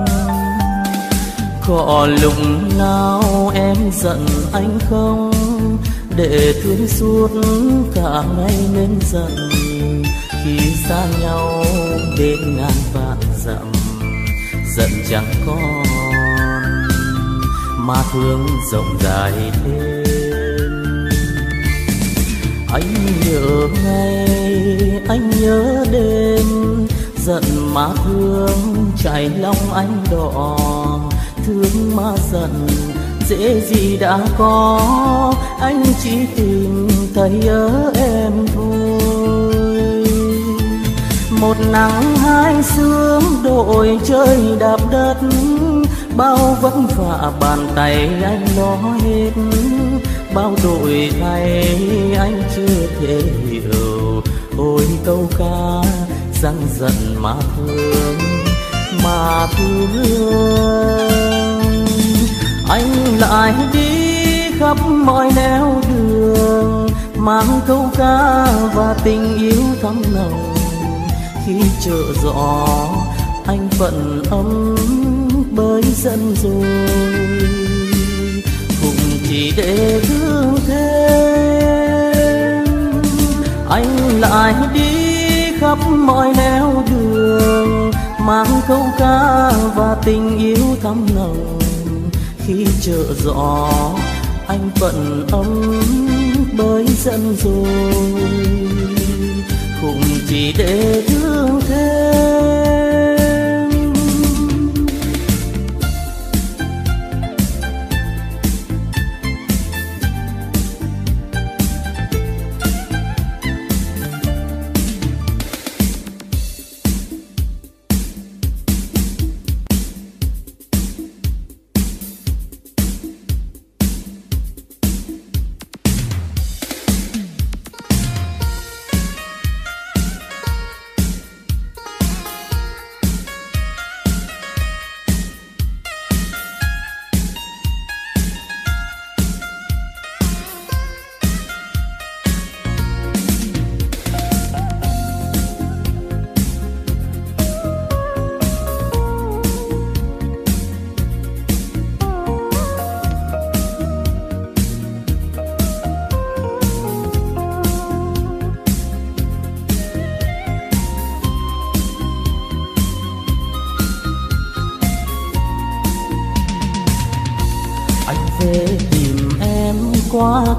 Có lúc nào em giận anh không? Để thương suốt cả ngày nên giận, khi xa nhau đến ngàn vạn dặm. Giận chẳng còn mà thương rộng dài thêm. Anh nhớ ngày, anh nhớ đêm, giận mà thương chảy lòng anh đỏ. Thương mà giận dễ gì đã có, anh chỉ tìm thấy ở em thôi. Một nắng hai sương đội trời đạp đất, bao vất vả bàn tay anh lo hết. Bao đổi thay anh chưa thể hiểu, ôi câu ca răng giận mà thương mà thương. Anh lại đi khắp mọi nẻo đường, mang câu ca và tình yêu thắm nồng. Khi chợ gió anh vẫn ấm bởi giận rồi, cũng chỉ để thương thêm. Anh lại đi khắp mọi nẻo đường, mang câu ca và tình yêu thắm nồng. Khi chợ gió anh vẫn ấm bởi giận rồi, cũng chỉ để thương thêm.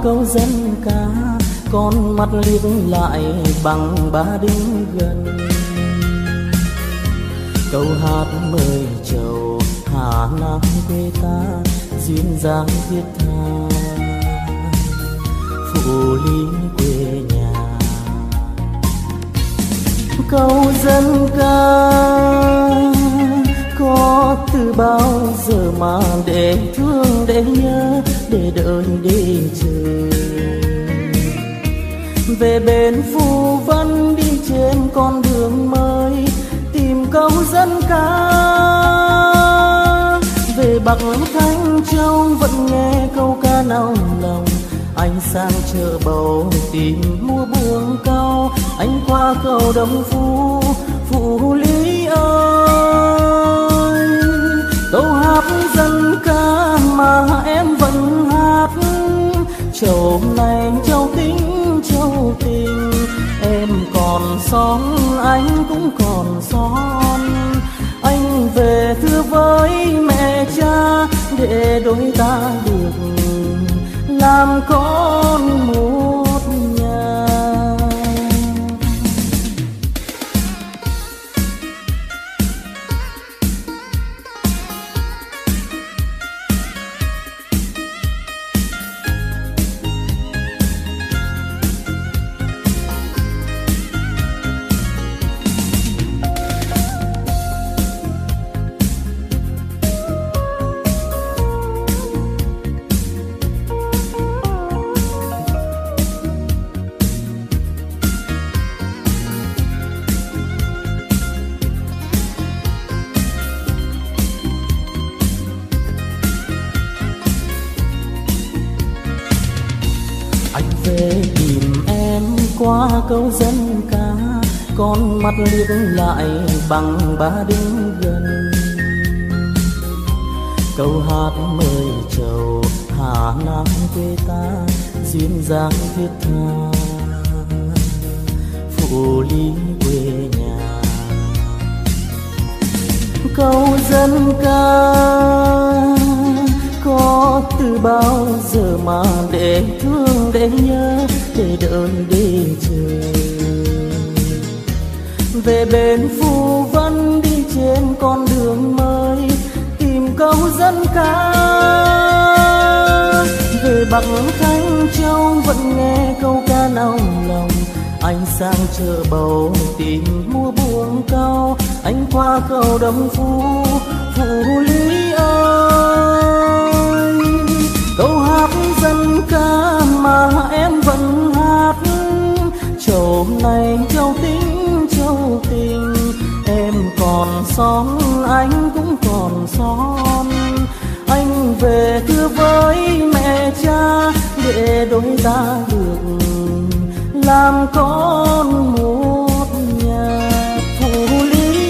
câu dân ca, con mắt liếc lại bằng ba đinh gần. Câu hát mời trầu Hà Nam quê ta, duyên dáng thiết tha Phủ Lý quê nhà. Câu dân ca có từ bao giờ mà để thương, để nhớ, để đợi, để chờ. Về bên Phù Vân đi trên con đường mới, tìm câu dân ca. Về Bắc Thanh Châu vẫn nghe câu ca nao lòng. Anh sang chợ Bầu tìm mua buông cao, anh qua cầu Đông Phú, Phủ Lý ơi. Câu hát dân ca mà em vẫn hát, châu này châu tính châu tình. Em còn son, anh cũng còn son. Anh về thưa với mẹ cha, để đôi ta được làm con một nhà. Về tìm em qua câu dân ca, con mắt liếc lại bằng ba đinh gần. Câu hát mời trầu Hà Nam quê ta, duyên dáng thiết tha Phủ Lý quê nhà. Câu dân ca có từ bao giờ mà để thương, để nhớ, để đợi, để chờ. Về bên Phù Vân đi trên con đường mới, tìm câu dân ca. Về Bắc Thanh Châu vẫn nghe câu ca nao lòng. Anh sang chợ Bầu tìm mua buông cao, anh qua cầu Đông Phú, Phủ Lý ơi. Câu hát dân ca mà em vẫn hát, châu này châu tính châu tình. Em còn son, anh cũng còn son. Anh về thưa với mẹ cha, để đôi ta được làm con một nhà. Phủ Lý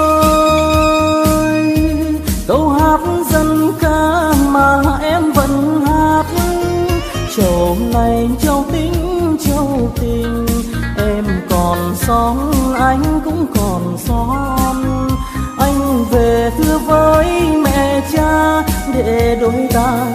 ơi, câu hát dân ca mà em vẫn hát, châu này châu tính châu tình. Em còn son, anh cũng còn son. Anh về thưa với mẹ cha, để đôi ta